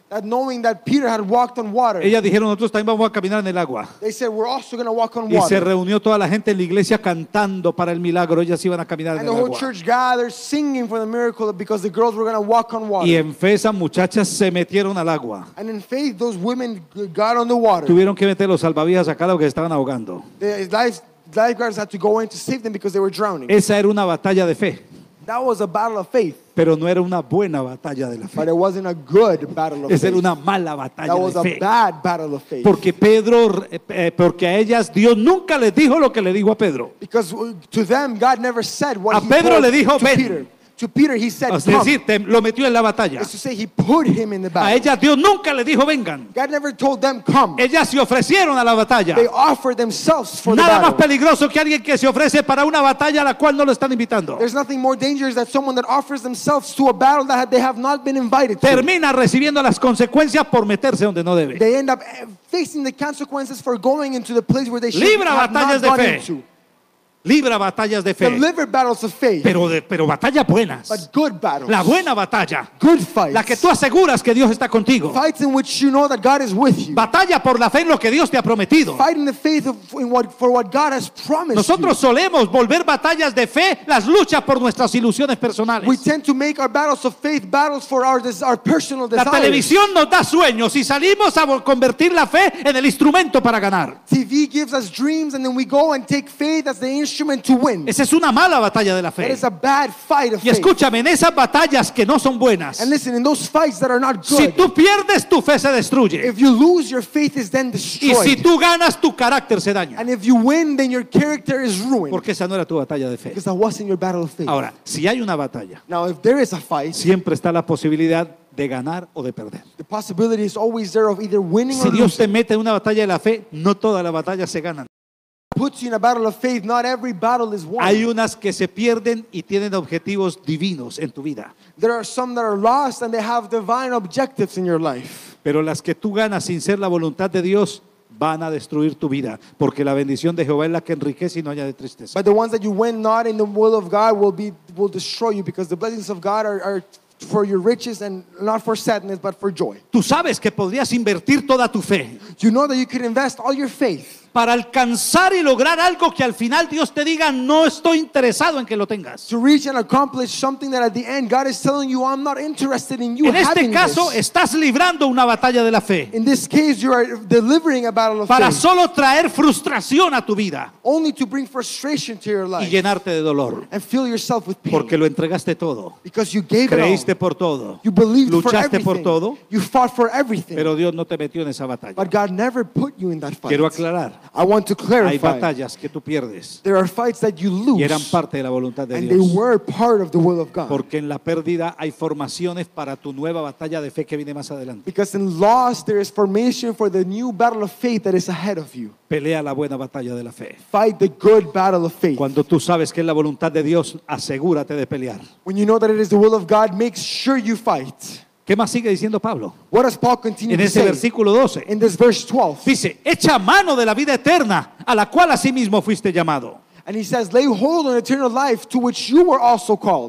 that knowing that Peter had walked on water, ellas dijeron, nosotros también vamos a caminar en el agua. they said, we're also going to walk on Y se water. reunió toda la gente en la iglesia cantando para el milagro. Ellas iban a caminar en And el the whole agua. church gathered singing for the miracle because the girls were going to walk on water. Y en fe esas muchachas se metieron al agua. And in faith, those women got on the water. Tuvieron que meter los salvavidas acá porque se estaban ahogando. The lifeguards had to go in to save them because they were drowning. Esa era una batalla de fe, That was a battle of faith, pero no era una buena batalla de la but fe. it wasn't a good battle of Esa era faith. una mala batalla That was de a fe. bad battle of faith. Porque porque a ellas Dios nunca les dijo lo que le dijo a Pedro. Because to them, God never said what A he Pedro told le dijo, to "Ven." Peter. To Peter, he said, Es come. decir, lo metió en la batalla. It's to say he put him in the A battle. ellas Dios nunca les dijo vengan. God never told them, come. Ellas se ofrecieron a la batalla. They offered themselves for the Nada más battle. peligroso que alguien que se ofrece para una batalla a la cual no lo están invitando. There's nothing more dangerous than someone that offers themselves to a battle that they have not been invited to. Termina recibiendo las consecuencias por meterse donde no debe. They end up facing the consequences for going into the place where they should Libra have batallas not de gone fe. into. Libra batallas de fe. Deliver battles of faith, Pero batallas buenas. but good battles. La buena batalla. Good fights. La que tú aseguras que Dios está contigo. Fights in which you know that God is with you. Batalla por la fe en lo que Dios te ha prometido. Fight in the faith for what God has promised Nosotros solemos volver batallas de fe las luchas por nuestras ilusiones you. We personales. tend to make our battles of faith battles for our personal La desires. televisión nos da sueños y salimos a convertir la fe en el instrumento para ganar. TV gives us dreams and then we go and take faith as the instrument to win. Esa es una mala batalla de la It fe. is a bad fight of Y faith. escúchame, en esas batallas que no son buenas, And listen, in those fights that are not si good, tú pierdes, tu fe se destruye. if you lose, your faith is then Y destroyed. si tú ganas, tu carácter se daña. And if you win, then your character is ruined. Porque esa no era tu batalla de fe. Because that wasn't your battle of faith. Ahora, si hay una batalla, Now, if there is a fight, siempre está la posibilidad de ganar o de perder. the possibility is always there of either winning Si or Dios te losing. mete en una batalla de la fe, no todas las batallas se ganan. Puts you in a battle of faith, not every battle is won. Hay unas que se pierden y tienen objetivos divinos en tu vida. There are some that are lost and they have divine objectives in your life. Pero las que tú ganas sin ser la voluntad de Dios van a destruir tu vida. Porque la bendición de Jehová es la que enriquece y no añade tristeza. But the ones that you win not in the will of God will destroy you, because the blessings of God are for your riches and not for sadness but for joy. Tú sabes que podrías invertir toda tu fe You know that you can invest all your faith para alcanzar y lograr algo que al final Dios te diga, no estoy interesado en que lo tengas. to reach and accomplish something that at the end God is telling you, I'm not interested in you En este having caso, this. estás librando una batalla de la fe In this case, you are delivering a battle of para faith solo traer frustración a tu vida only to bring frustration to your y life llenarte de dolor. and fill yourself with pain, Porque lo entregaste todo. because you gave it Creíste all. por todo. You believed for Luchaste por everything. todo. You fought for everything. Pero Dios no te metió en esa batalla. But God never put you in that fight. Quiero aclarar. I want to Hay clarify. batallas que tú pierdes There are fights that you lose, y eran parte de la voluntad de and they Dios. were part of the will of God. Porque en la pérdida hay formaciones para tu nueva batalla de fe que viene más adelante. Because in loss, there is formation for the new battle of faith that is ahead of you. Pelea la buena batalla de la fe. Fight the good battle of faith. Cuando tú sabes que es la voluntad de Dios, asegúrate de pelear. When you know that it is the will of God, make sure you fight. ¿Qué más sigue diciendo Pablo? What does Paul continue En to ese say versículo 12. in this verse 12? Dice, echa mano de la vida eterna, a la cual asimismo fuiste llamado. And he says, lay hold on eternal life to which you were also called.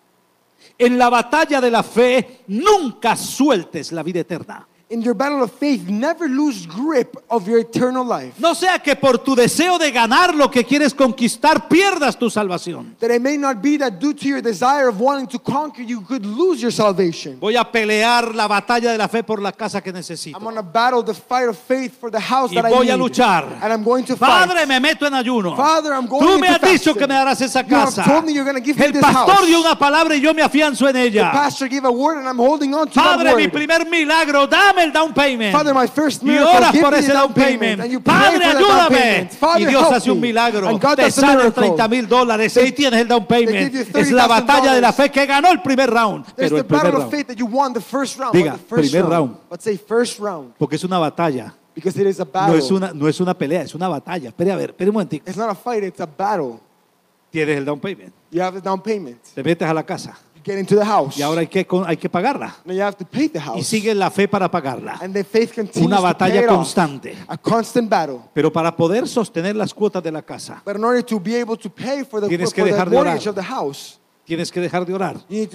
En la batalla de la fe, nunca sueltes la vida eterna. In your battle of faith, never lose grip of your eternal life. No sea que por tu deseo de ganar lo que quieres conquistar, pierdas tu salvación. That it may not be that due to your desire of wanting to conquer, you could lose your salvation. Voy a pelear la batalla de la fe por la casa que necesito. I'm going to battle the fight of faith for the house Y that I voy a need. luchar. And I'm going to fight. Padre, me meto en ayuno. Father, I'm going Tú me into has dicho fasting. que me darás esa You have casa. told me you're going to give me El this pastor house. dio una palabra y yo me afianzo en The ella. pastor gave a word and I'm holding on to Padre, that mi word. primer milagro, dame el down payment. Father, my first Y miracle, oras give por me ese the down down payment. payment. And you pray Padre, for the down ayúdame. payment. Father, Y Dios help hace un me. milagro. And God Te does a salen miracle. $30,000. Ahí tienes el down They payment. give you Es la batalla de la $30,000. fe que ganó el primer round. There's Pero the el primer battle of round. faith that you won the first round. Diga, but the first primer round. But say first round. Porque es una batalla. Because it is a battle. No es una pelea, es una batalla. Espera un momentico. It's not a fight, it's a battle. Tienes el down payment. You have the down payment. Te metes a la casa. You get into the house. Y ahora hay que pagarla. Now you have to pay the Y house. sigue la fe para pagarla. And the faith continues Una to pay batalla it off. constante. A constant battle. Pero para poder sostener las cuotas de la casa, But in order to be able to pay for the Tienes que for the dejar de orar. mortgage of the house, tienes que dejar de orar. you need to stop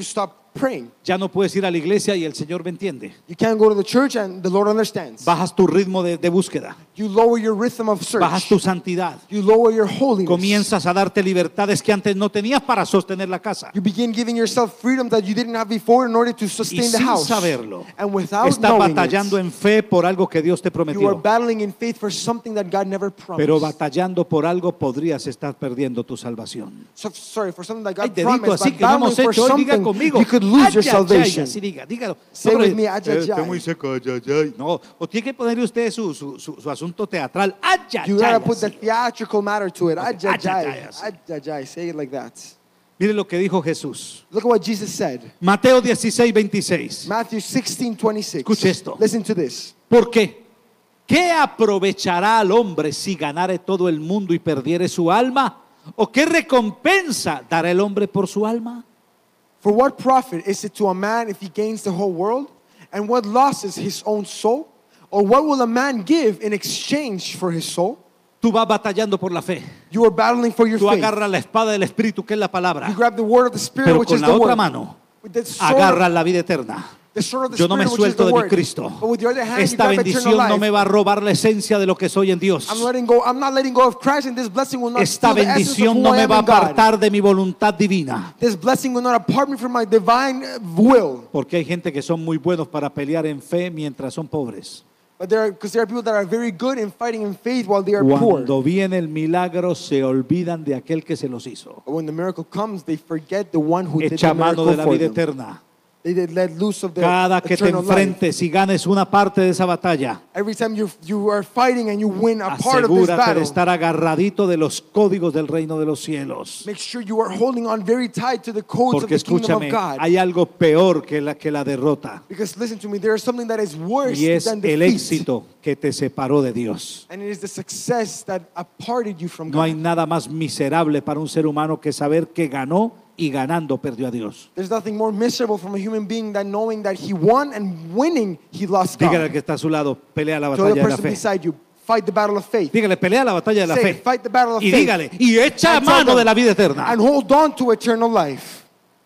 praying. Ya no puedes ir a la iglesia y el Señor me entiende. You can't go to the church and the Lord understands. Bajas tu ritmo de búsqueda. You lower your rhythm of Bajas search. tu santidad. You lower your holiness. Comienzas a darte libertades que antes no tenías para sostener la casa. You begin giving yourself freedom that you didn't have before in order to Y sustain the sin house. saberlo, And without estás knowing batallando it, en fe por algo que Dios te you are prometió. battling in faith for something that God never promised. Pero batallando por algo podrías estar perdiendo tu salvación. So, sorry, for something that Hay God dedito promised, así but que no hemos battling for hecho. Hoy diga something, conmigo. you could lose your Ay, ay, ay, salvation. así dígalo. Say pero, with me, ay, ay, está ay. muy seco, ay, ay, ay. No, o tiene que ponerle usted su asunto teatral. Ay, ay, You ay, gotta put the así. theatrical matter to it. Ay, ay, Ay, ay, ay. así. Ay, ay, ay. Say it like that. Mire lo que dijo Jesús. Look at what Jesus said. Mateo 16:26. Matthew 16:26. Escuche esto. Listen to this. ¿Por qué? ¿Qué aprovechará al hombre si ganare todo el mundo y perdiere su alma? ¿O qué recompensa dará el hombre por su alma? For what profit is it to a man if he gains the whole world? And what losses his own soul? Or what will a man give in exchange for his soul? Tú vas batallando por la fe. You are battling for your Tú faith. agarras la espada del Espíritu, que es la palabra. You grab the word of the Spirit, Pero which con is la the otra word. mano With the sword, agarras la vida eterna. the sword of the Yo no me Spirit, which is the suelto de mi word. Cristo. But with the other hand, Esta you grab bendición eternal no life. me va a robar la esencia de lo que soy en Dios. I'm not letting go of Christ, and this blessing will not Esta steal the essence of bendición who no I me am va a in God. apartar de mi voluntad divina. This blessing will not apart me from my divine will. Porque hay gente que son muy buenos para pelear en fe mientras son pobres. But because there are people that are very good in fighting in faith while they are poor. Cuando viene el milagro se olvidan de aquel que se los hizo. But when the miracle comes, they forget the one who did Echa the mano miracle de la for vida them. eterna. They did let loose of the Cada que te eternal life. enfrentes y ganes una parte de esa batalla, Every time you are fighting and you win a part of this asegúrate de battle, estar agarradito de los códigos del reino de los cielos. make sure you are holding on very tight to the codes Porque of the kingdom of escúchame, God. hay algo peor que la derrota. Because listen to me, there is something that is worse Y es than el defeat. éxito que te separó de Dios. And it is the success that aparted you from No hay God. nada más miserable para un ser humano que saber que ganó y ganando perdió a Dios. There's nothing more miserable from a human being than knowing that he won and winning he lost Dígale al God. que está a su lado, pelea la To the batalla de la person fe. beside you, fight the battle of faith. Dígale, pelea la batalla de la Say, fe. fight the battle of Y faith. dígale, y echa And tell mano them, de la vida eterna. and hold on to eternal life.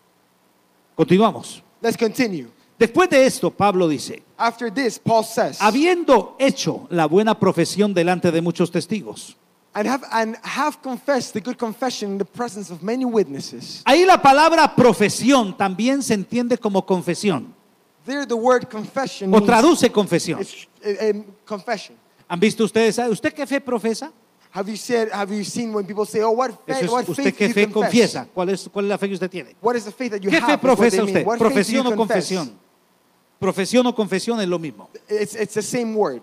Continuamos. Let's continue. Después de esto, Pablo dice, After this, Paul says, habiendo hecho la buena profesión delante de muchos testigos. and have confessed the good confession in the presence of many witnesses. Ahí la palabra profesión también se entiende como confesión. There, the word confession O means traduce confesión. it's, confession. ¿Han visto ustedes? ¿Usted qué fe profesa? Have you seen when people say, "Oh, what Eso faith, what es, ¿usted faith qué you fe confess?" confiesa? ¿Cuál es la fe que usted tiene? What is the faith that you ¿Qué have? fe is what they profesa mean. usted? What faith do ¿Profesión you o confess? confesión? Profesión o confesión es lo mismo. It's the same word.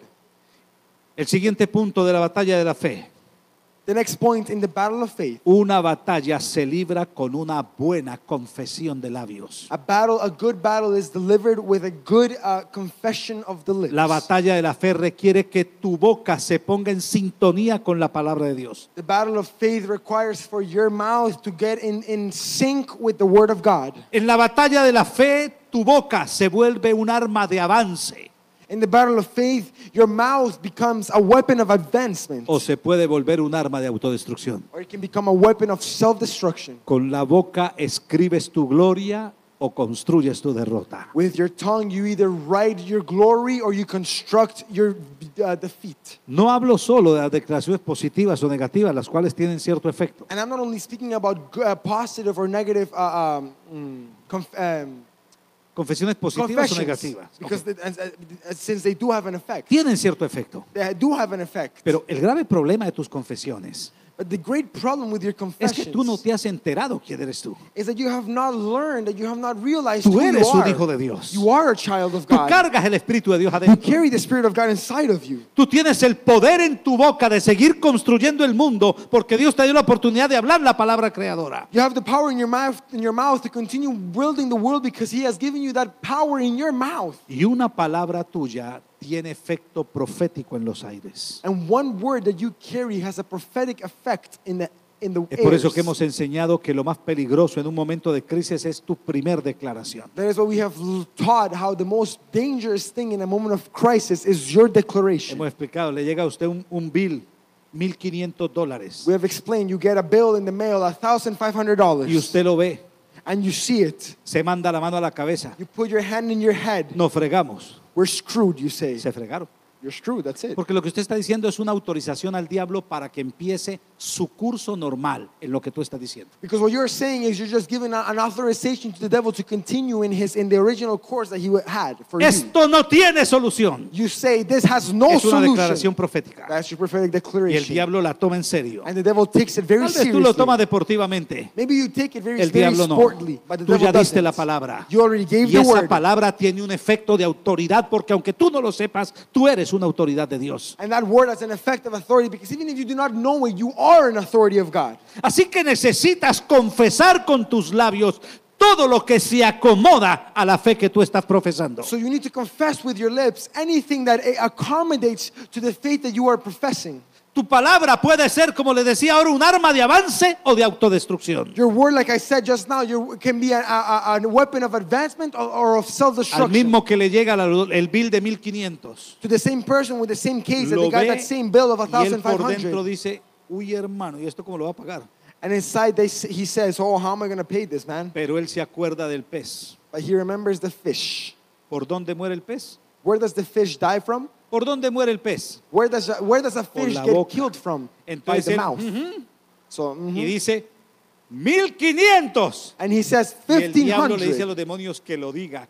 El siguiente punto de la batalla de la fe. The next point in the battle of faith. Una batalla se libra con una buena confesión de labios. A good battle is delivered with a good confession of the lips. La batalla de la fe requiere que tu boca se ponga en sintonía con la palabra de Dios. The battle of faith requires for your mouth to get in sync with the word of God. En la batalla de la fe, tu boca se vuelve un arma de avance In the battle of faith, your mouth becomes a weapon of advancement, o se puede volver un arma de autodestrucción. or it can become a weapon of self-destruction. Con la boca escribes tu gloria o construyes tu derrota. With your tongue, you either write your glory or you construct your defeat. No hablo solo de las declaraciones positivas o negativas, las cuales tienen cierto efecto. And I'm not only speaking about positive or negative Confesiones positivas o confessions, negativas. because since they do have an effect. Tienen cierto efecto. They do have an effect. Pero el grave problema de tus confesiones But the great problem with your es confessions que tú no te has enterado quién eres tú. is that you have not learned, that you have not realized Tú who eres you un are. hijo de Dios. You are a child of Tú God. cargas el Espíritu de Dios You adentro. carry the Spirit of God inside of you. Tú tienes el poder en tu boca de seguir construyendo el mundo porque Dios te dio la oportunidad de hablar la palabra creadora. You have the power in your mouth to continue building the world because He has given you that power in your mouth. Y una palabra tuya tiene efecto profético en los aires. And one word that you carry has a prophetic effect in the Es por eso airs. que hemos enseñado que lo más peligroso en un momento de crisis es tu primer declaración. That is what we have taught, how the most dangerous thing in a moment of crisis is your declaration. Hemos explicado, le llega a usted un bill, $1,500. We have explained, you get a bill in the mail, $1,500. Y usted lo ve. and you see it. Se manda la mano a la cabeza. You put your hand in your head. Nos fregamos. We're screwed, you say. Se fregaron. You're screwed, that's it. Porque lo que usted está diciendo es una autorización al diablo para que empiece su curso normal en lo que tú estás diciendo. Because what you're saying is you're just giving an authorization to the devil to continue in the original course that he had for you. Esto no tiene solución. You say this has no Es una solution. declaración profética. That's your prophetic Y el declaration. diablo la toma en serio. And the devil takes it very Tal vez seriously. tú lo tomas deportivamente. Maybe you take it very, El very diablo no. sportly, but the Tú devil ya diste doesn't. la palabra. You already gave Y the esa word. palabra tiene un efecto de autoridad porque aunque tú no lo sepas, tú eres una autoridad de Dios. And that word has an effect of authority because even if you do not know it, you are an authority of God. Así que necesitas confesar con tus labios todo lo que se acomoda a la fe que tú estás profesando. So you need to confess with your lips anything that accommodates to the faith that you are professing. Tu palabra puede ser, como le decía ahora, un arma de avance o de autodestrucción. Your word, like I said just now, can be a weapon of advancement or of Al self-destruction. mismo que le llega el bill de 1500. To the same person with the same case that Lo they got ve that same bill of y él por dentro 1,500. dice, uy hermano, ¿y esto cómo lo va a pagar? And inside he says, oh, how am I going to pay this, man? Pero él se acuerda del pez. But he remembers the fish. ¿Por dónde muere el pez? Where does the fish die from? ¿Por dónde muere el pez? Where does a fish la get boca. killed from? By Entonces the él, mouth. ujú, So, y dice, 1500. and he says Y el diablo le dice a 1,500. los demonios que lo diga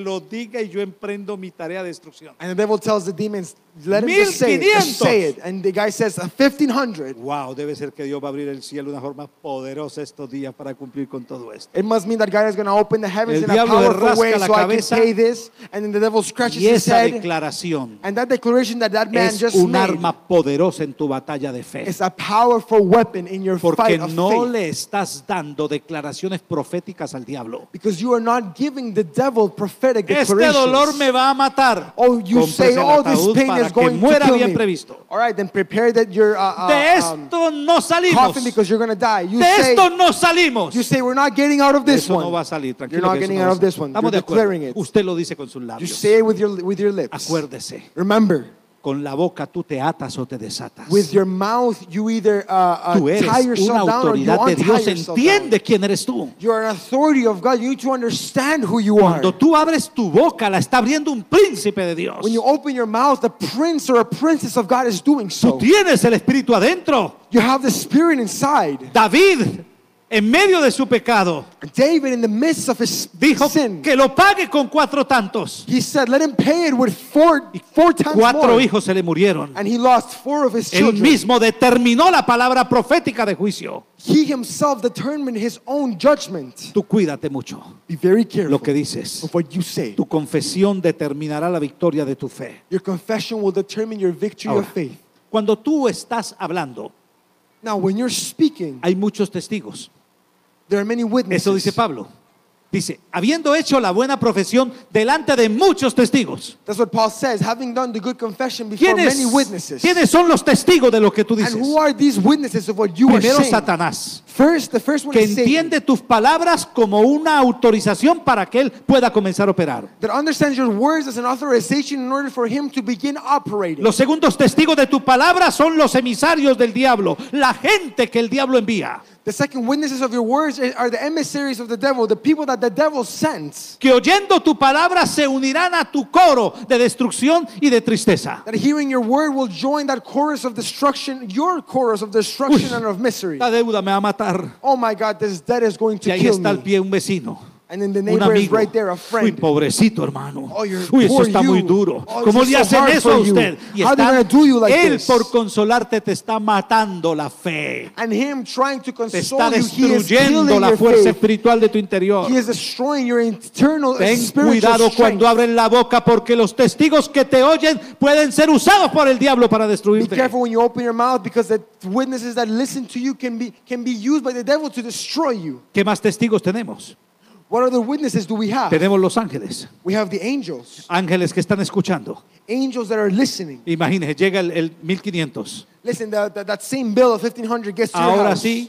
y yo emprendo mi tarea de destrucción. And the devil tells the demons, let him just say it, just 1,500. say it. And the guy says, 1,500. Wow, debe ser que Dios va a abrir el cielo de una forma poderosa estos días para cumplir con todo esto. It must mean that God is going to open the heavens El in a diablo le powerful rasca way la so I can cabeza. pay this. And then the devil scratches Y his esa head. declaración And that declaration that man es just un made arma poderosa en tu batalla de fe. is a powerful weapon in your Porque fight of no faith. le estás dando declaraciones proféticas al diablo. Because you are not giving the devil prophetic Este declarations. dolor me va a matar. Oh, you say, Cómprese el oh, this ataúd pain para is que going to muera kill bien me. previsto. All right, then prepare that you're De esto no salimos. coughing because you're going to die. You De say, esto no salimos. you say, we're not getting out of this Eso one. no va a salir, You're tranquilo. not que eso getting no out va a of this salir. one. Estamos You're de acuerdo. declaring it. Usted lo dice con sus You labios. say it with your lips. Acuérdese, Remember, con la boca tú te atas o te desatas. with your mouth, you either Tú eres tie una yourself down or you autoridad de untie Dios. yourself Entiende down. quién eres tú. You are an authority of God. You need to understand who you are. Cuando tú abres tu boca, la está abriendo un príncipe de Dios. When you open your mouth, the prince or a princess of God is doing Tú so. tienes el Espíritu adentro. You have the Spirit inside. David, en medio de su pecado, David, in the midst of his dijo sin, que lo pague con 4 tantos. he said, let him pay it with four times 4 more. hijos se le murieron. And he lost 4 of his Él children. mismo determinó la palabra profética de juicio. He himself determined his own judgment. Tú cuídate mucho Be very careful lo que dices. of what you say. Tu confesión determinará la victoria de tu fe. Your confession will determine your victory Ahora, of faith. cuando tú estás hablando, Now, when you're speaking, hay muchos testigos. there are many witnesses. Eso dice Pablo. Dice, habiendo hecho la buena profesión delante de muchos testigos. That's what Paul says, having done the good confession before many witnesses. ¿Quiénes son los testigos de lo que tú And dices? who are these witnesses of what you are Primero saying? Satanás, The first one que is Satan, entiende tus palabras como una autorización para que él pueda comenzar a operar. that understands your words as an authorization in order for him to begin operating. Los segundos testigos de tu palabra son los emisarios del diablo, la gente que el diablo envía, The second witnesses of your words are the emissaries of the devil, the people that the devil sends. que oyendo tu palabra se unirán a tu coro de destrucción y de tristeza. That hearing your word will join that chorus of destruction, your chorus of destruction and of misery. La deuda me va a matar. Oh my God, this debt is going Y to ahí kill está al me. pie un vecino, And then the un neighbor is amigo. right there, a Uy, friend. pobrecito hermano. Oh, you're Uy, eso poor está you. muy duro. Oh, ¿Cómo this le is so hacen hard eso for a you. usted? Y How they está, gonna do you like él this? por consolarte te está matando la fe. And him trying to Te console está you, he is destruyendo killing la your fuerza faith. espiritual de tu interior. He is destroying your internal Ten spiritual cuidado strength. cuando abren la boca porque los testigos que te oyen pueden ser usados por el diablo para Be destruirte. careful when you open your mouth because the witnesses that listen to you can be used by the devil to destroy you. ¿Qué más testigos tenemos? What other witnesses do we have? Tenemos los ángeles. We have the angels. Ángeles que están escuchando. Angels that are listening. Imagínese, llega el 1500. Listen, that same bill of 1,500 gets to your Ahora house. sí,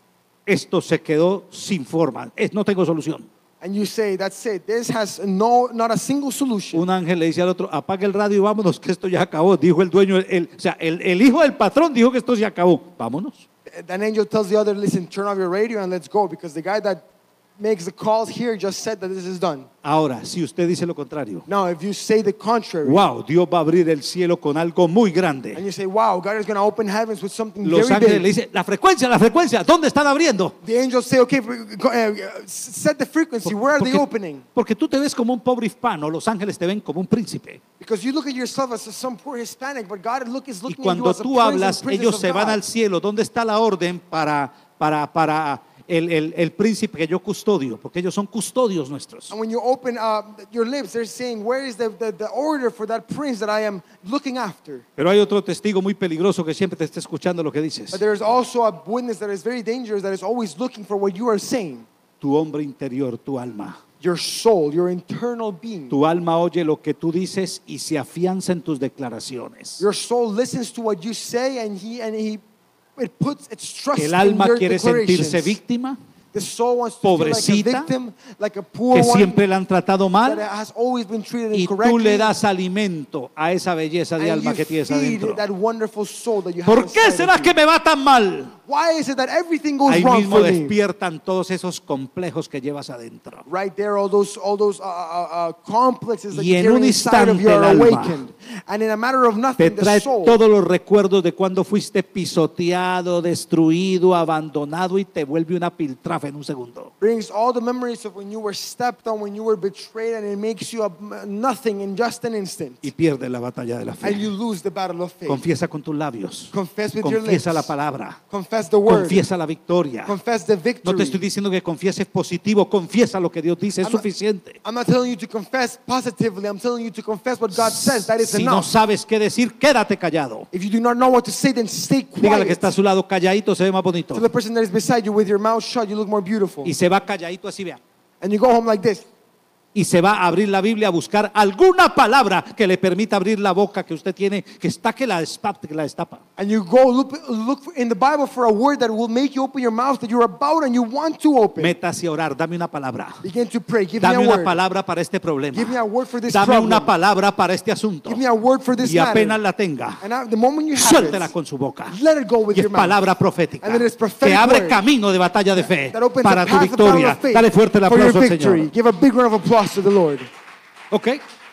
esto se quedó sin forma. No tengo solución. And you say, that's it. This has not a single solution. Un ángel le dice al otro, apaga el radio y vámonos, que esto ya acabó. Dijo el dueño, el hijo del patrón dijo que esto ya acabó. Vámonos. An angel tells the other, listen, turn off your radio and let's go because the guy that makes the calls here just said that this is done. Ahora, si usted dice lo contrario, Now, if you say the contrary, wow, Dios va a abrir el cielo con algo muy grande. and you say, wow, God is going to open heavens with something Los very ángeles le big. dicen, la frecuencia, ¿dónde están abriendo? The angels say, okay, set the frequency. Where are they opening? Porque tú te ves como un pobre hispano, los ángeles te ven como un príncipe. Because you look at yourself as some poor Hispanic, but God is Y looking at you cuando as a tú prince hablas, and princess ellos of se van God. al cielo. ¿Dónde está la orden para el príncipe que yo custodio? Porque ellos son custodios nuestros. And when you open your lips, they're saying, where is the order for that prince that I am looking after? Pero hay otro testigo muy peligroso que siempre te está escuchando lo que dices. But there is also a witness that is very dangerous, that is always looking for what you are saying. Tu hombre interior, tu alma. Your soul, your internal being. Tu alma oye lo que tú dices y se afianza en tus declaraciones. Your soul listens to what you say, and it puts its trust El in alma your quiere sentirse declarations. víctima, The soul wants to feel like a pobrecita, victim, like a poor que one siempre la han tratado that mal, has always been treated y tú incorrectly. le das alimento a esa belleza de And alma you que tienes feed adentro. that wonderful soul that you have ¿Por qué inside será of que you. me va tan mal? Why is it that everything goes Ahí wrong mismo for me? despiertan todos esos complejos que llevas adentro. Right there, all those complexes that Y you en carry un inside of instante you are el alma awakened. And in a matter of Te nothing, the trae soul todos los recuerdos de cuando fuiste pisoteado, destruido, abandonado y te vuelve una piltrafa en un segundo. brings all the memories of when you were stepped on, when you were betrayed, and it makes you nothing in just an instant. Y pierdes la batalla de la And fe. you lose the battle of faith. Confiesa con tus labios. Confess with your lips. Confiesa la palabra. Confess the word. Confiesa la victoria. Confess the No victory. te estoy diciendo que confieses positivo, confiesa lo que Dios dice, es I'm not- suficiente. I'm not telling you to confess positively. I'm telling you to confess what God says. That is Si no enough. sabes qué decir, quédate callado. If you do not know what to say, then stay Dígale que quiet. está a su lado, calladito, se ve más bonito. To the person that is beside you, with your mouth shut, you look more beautiful. Y se va calladito así, vea. And you go home like this. Y se va a abrir la Biblia a buscar alguna palabra que le permita abrir la boca que usted tiene, que está que la destapa. And you go look in the Bible for a word that will make you open your mouth that you're about and you want to open. Métase a orar, dame una palabra. Begin to pray. Give me Dame a una word. palabra para este problema. Give me a word for this Dame problem. una palabra para este asunto. Give me a word for this Y apenas matter. la tenga, And the moment you have suéltela it, con su boca. let it go with Y es your mouth. palabra profética And it is prophetic que abre word camino de batalla de fe That opens para the tu path of battle victoria. of faith Dale fuerte el for your aplauso al victory. Señor. Give a big round of applause to the Lord. Ok.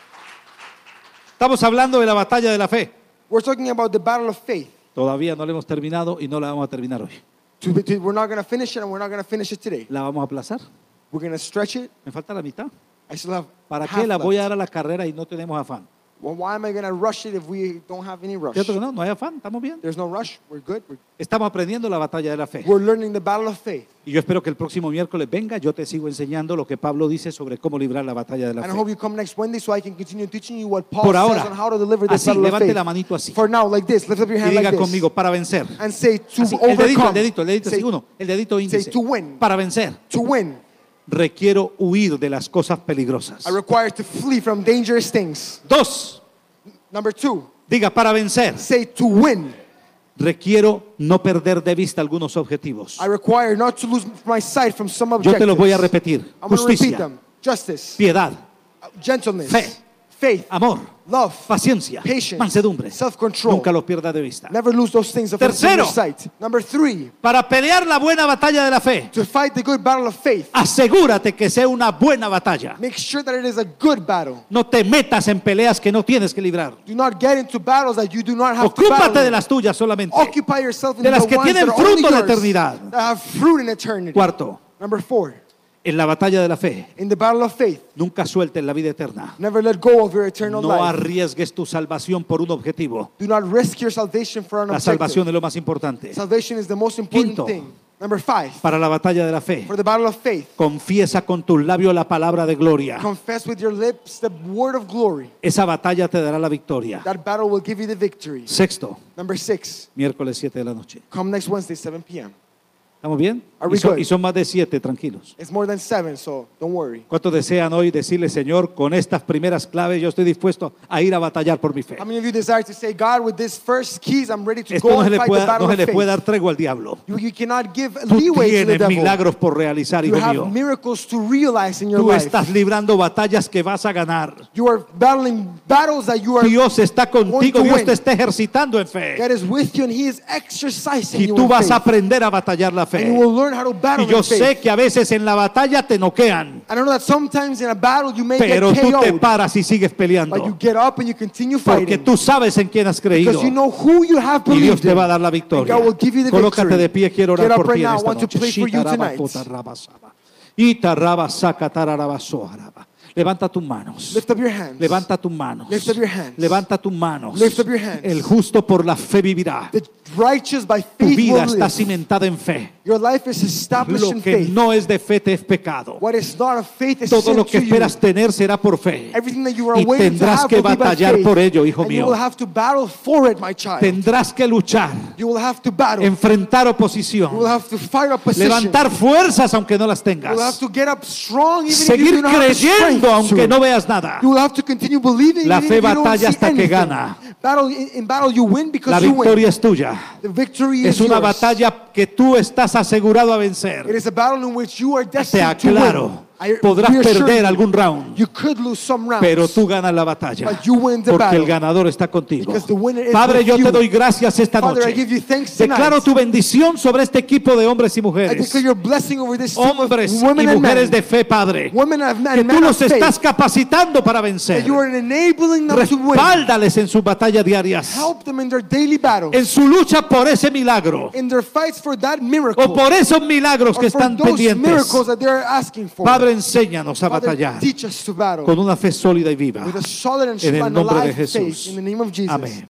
Estamos hablando de la batalla de la fe. We're talking about the battle of faith. Todavía no la hemos terminado y no la vamos a terminar hoy. We're not going to finish it, and we're not going to finish it today. La vamos a aplazar. We're going to stretch it. Me falta la mitad. I still have ¿Para half qué la voy a left. dar a la carrera y no tenemos afán? Well, why am I going to rush it if we don't have any rush? ¿Cierto que no? No hay afán, estamos bien. There's no rush. We're good. Estamos aprendiendo la batalla de la fe. We're learning the battle of faith. Y yo espero que el próximo miércoles venga, yo te sigo enseñando lo que Pablo dice sobre cómo librar la batalla de la And I hope fe. you come next Wednesday so I can continue teaching you what Paul Por says ahora, on how to deliver this así, battle of levante faith. la manito así. For now, like this. Lift up your Y hand diga like this. conmigo, para vencer. And say to Así, el overcome. dedito, Say así, uno, el dedito índice. to win. Para vencer, to win. requiero huir de las cosas peligrosas. I require to flee from dangerous things. 2, Number 2. diga, para vencer, Say to win. requiero no perder de vista algunos objetivos. I require not to lose my sight from some Yo objectives. te los voy a repetir. I'm going to repeat Justicia, them. Justice, piedad, gentleness, Fe. faith, amor, love, paciencia, Patience, mansedumbre. self-control. Nunca los pierdas de vista. Never lose those things from your Tercero. sight. Number 3. Para pelear la buena batalla de la fe, To fight the good battle of faith, asegúrate que sea una buena batalla. make sure that it is a good battle. No te metas en peleas que no tienes que librar. Do not get into battles that you do not have to Ocúpate battle. de las tuyas solamente. Occupy yourself in De las the que ones tienen that are only fruto de yours, eternidad. that have fruit in eternity. Cuarto, Number 4. en la batalla de la fe, In the battle of faith, nunca sueltes la vida eterna. never let go of your eternal No life. arriesgues tu salvación por un objetivo. Do not risk your salvation for an La objective. salvación es lo más importante. Salvation is the most important Quinto. thing. Number 5. Para la batalla de la fe, For the battle of faith, confiesa con tus labios la palabra de gloria. confess with your lips the word of glory. Esa batalla te dará la victoria. That battle will give you the victory. Sexto, Number 6. miércoles 7 de la noche. Come next Wednesday, 7 p.m. ¿Estamos bien? Are we Y son, good? y son más de 7, tranquilos. It's more than 7, so don't worry. ¿Cuántos desean hoy decirle, Señor, con estas primeras claves yo estoy dispuesto a ir a batallar por mi fe? How many of you desire to say, God, with these first keys, I'm ready to Esto go no se and le fight the puede, battle no se of le puede faith? dar tregua al diablo. You cannot give Tú leeway to the tienes devil. milagros por realizar, You hijo have mío. miracles to realize in your Tú life. estás librando batallas que vas a ganar. You are battling battles that you are Dios está contigo, to Dios win. te está ejercitando en fe. God is with you and He is exercising Y you tú in vas a faith. aprender a batallar la And fe. And you will learn how to battle Y yo in faith. sé que a veces en la batalla te noquean, I know that sometimes in a battle you may pero get tú te KO'd, paras y sigues but you peleando, get up and you continue porque fighting. tú sabes en quién has creído Because you know who you have y Dios believed te va a in. dar la And victoria. God will give you the Colócate victory. de pie, quiero Get orar up por right ti en now. I esta want to noche. pray for you tonight. Levanta tus manos. Lift up your hands. Levanta tus manos. Lift up your hands. Levanta tus manos. Lift up your hands. El justo por la fe vivirá. The righteous by Tu faith vida will está live. cimentada en fe. Your life is established Lo in que faith. no es de fe te es pecado. What is not of faith is Todo sin lo que to you. esperas tener será por fe. Everything that you are Y waiting to tendrás have que will be by batallar faith. por ello, hijo And you mío. will have to battle for it, my child. Tendrás que luchar, You will have to battle. enfrentar You will oposición, have to fight opposition. levantar fuerzas aunque no las You will have tengas, to get up strong even if you seguir do not have the strength creyendo aunque to. no veas nada. You will have to continue believing La even fe if you don't batalla see hasta que anything. gana. In battle you win because La you win. victoria es tuya. The victory Es is una yours. batalla que tú estás asegurado a It vencer. is a battle in which you are Te destined to aclaro, win. I podrás reassure perder you, algún round, you could lose some rounds, pero tú ganas la batalla, but you win the porque battle. el ganador está contigo. Because the winner is Padre, with yo you. te doy gracias esta Father, I noche. give you thanks Declaro tonight. tu bendición sobre este equipo de hombres y I mujeres, declare your blessing over this team of hombres y women and mujeres men. de fe, Padre, Women and men, que men tú of los faith, estás capacitando para vencer. that you are enabling them to win. Respáldales en sus batallas diarias, Help them in their daily battles, en su lucha por ese milagro in their fights for that miracle, o por esos milagros que or for están those pendientes. miracles that they're asking for. Padre, enséñanos a Father, batallar teach us to battle con una fe sólida y viva. with a solid and En el and nombre de alive faith Jesús. in the name of Jesus. Amén.